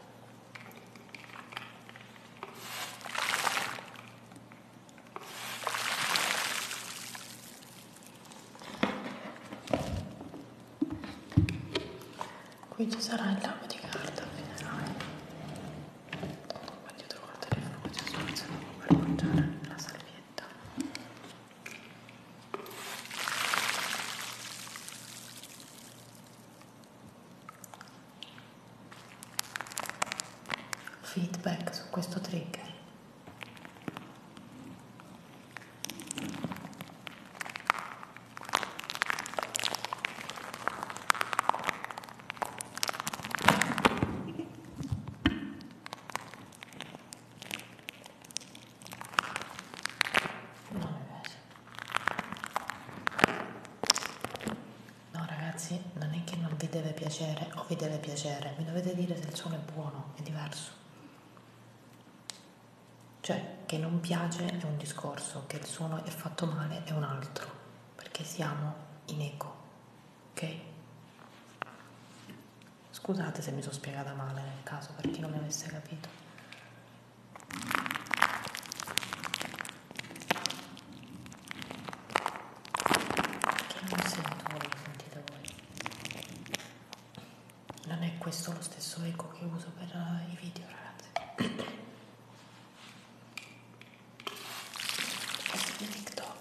Qui ci sarà il lago di carta al finale. Quando io trovo il telefono c'è spazio per mangiare la salvietta. Feedback su questo trigger. Non mi piace. No ragazzi, non è che non vi deve piacere o vi deve piacere, mi dovete dire se il suono è buono, è diverso. Cioè, che non piace è un discorso, che il suono è fatto male è un altro, perché siamo in eco, ok? Scusate se mi sono spiegata male nel caso, per chi non mi avesse capito. Che non sento voi, lo sentite voi. Non è questo lo stesso eco che uso per uh, i video, ragazzi. Questo è di TikTok.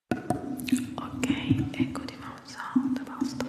Ok, ecco di mouth sound, basta.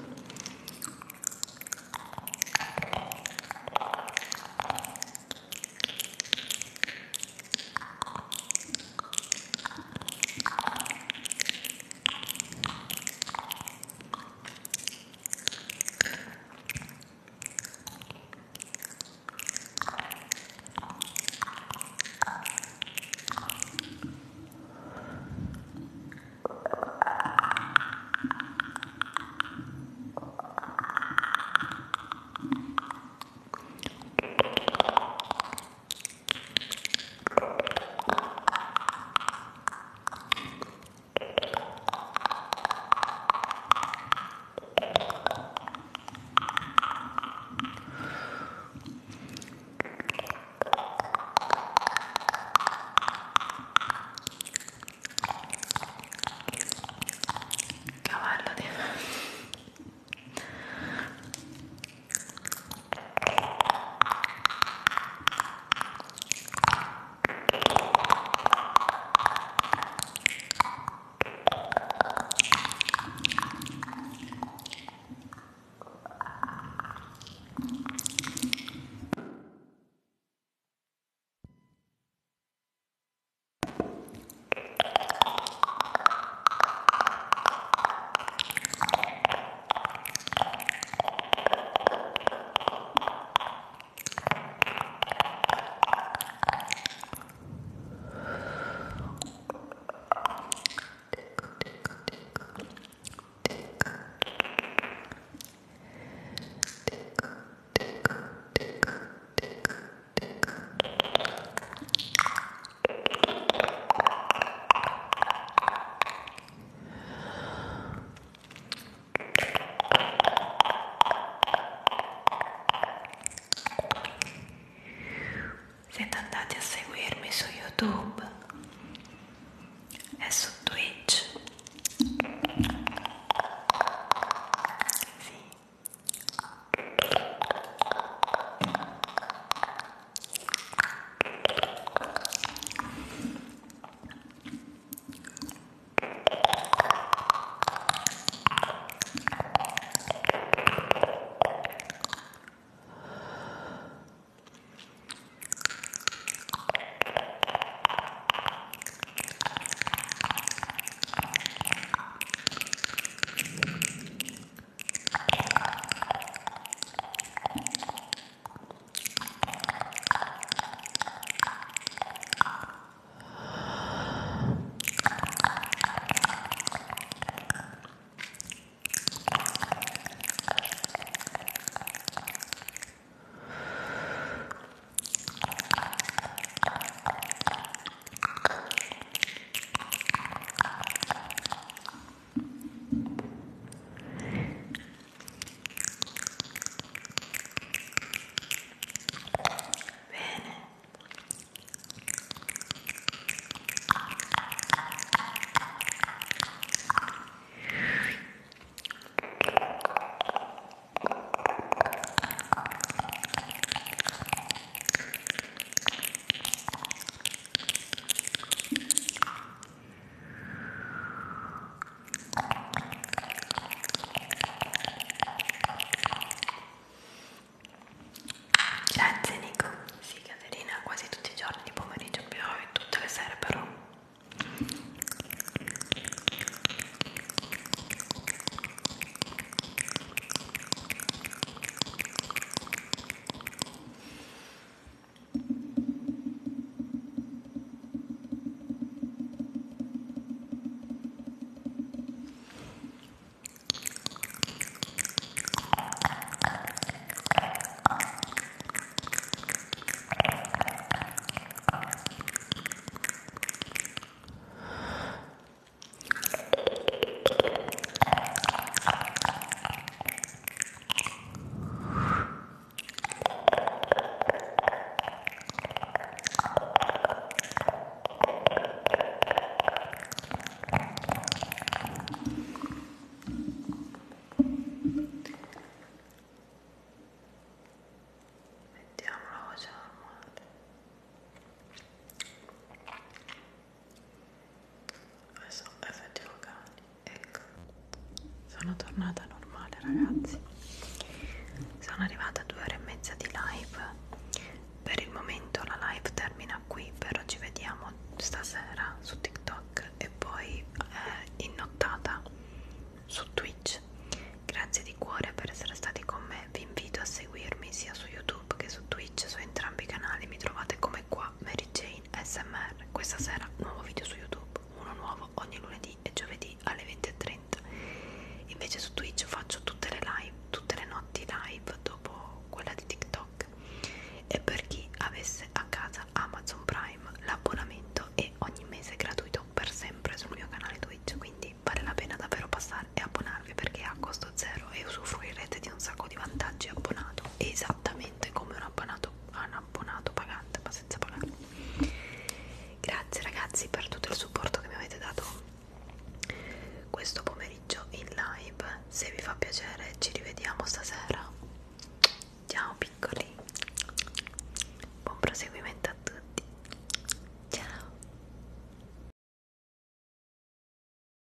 sono tornata normale, ragazzi. Sono arrivata a due ore e mezza di live. Per il momento la live termina qui, però ci vediamo stasera su TikTok e poi eh, in nottata su Twitch. Grazie di cuore per essere stati con me. Vi invito a seguirmi sia su YouTube che su Twitch, su entrambi i canali mi trovate come qua, Mary Jane A S M R. Questa sera nuovo video su YouTube, uno nuovo ogni lunedì e giovedì alle venti e trenta. Invece su Twitch faccio tutte le live, tutte le notti live dopo quella di TikTok. E per chi avesse a casa Amazon Prime, l'abbonamento è ogni mese gratuito per sempre sul mio canale Twitch, quindi vale la pena davvero passare e abbonarvi perché è a costo zero e usufruirete di un sacco di vantaggi abbonato, esattamente come un abbonato, un abbonato pagante ma senza pagare. Grazie ragazzi per tutto il supporto che mi avete dato questo pomeriggio in live. Se vi fa piacere ci rivediamo stasera. Ciao piccoli, buon proseguimento.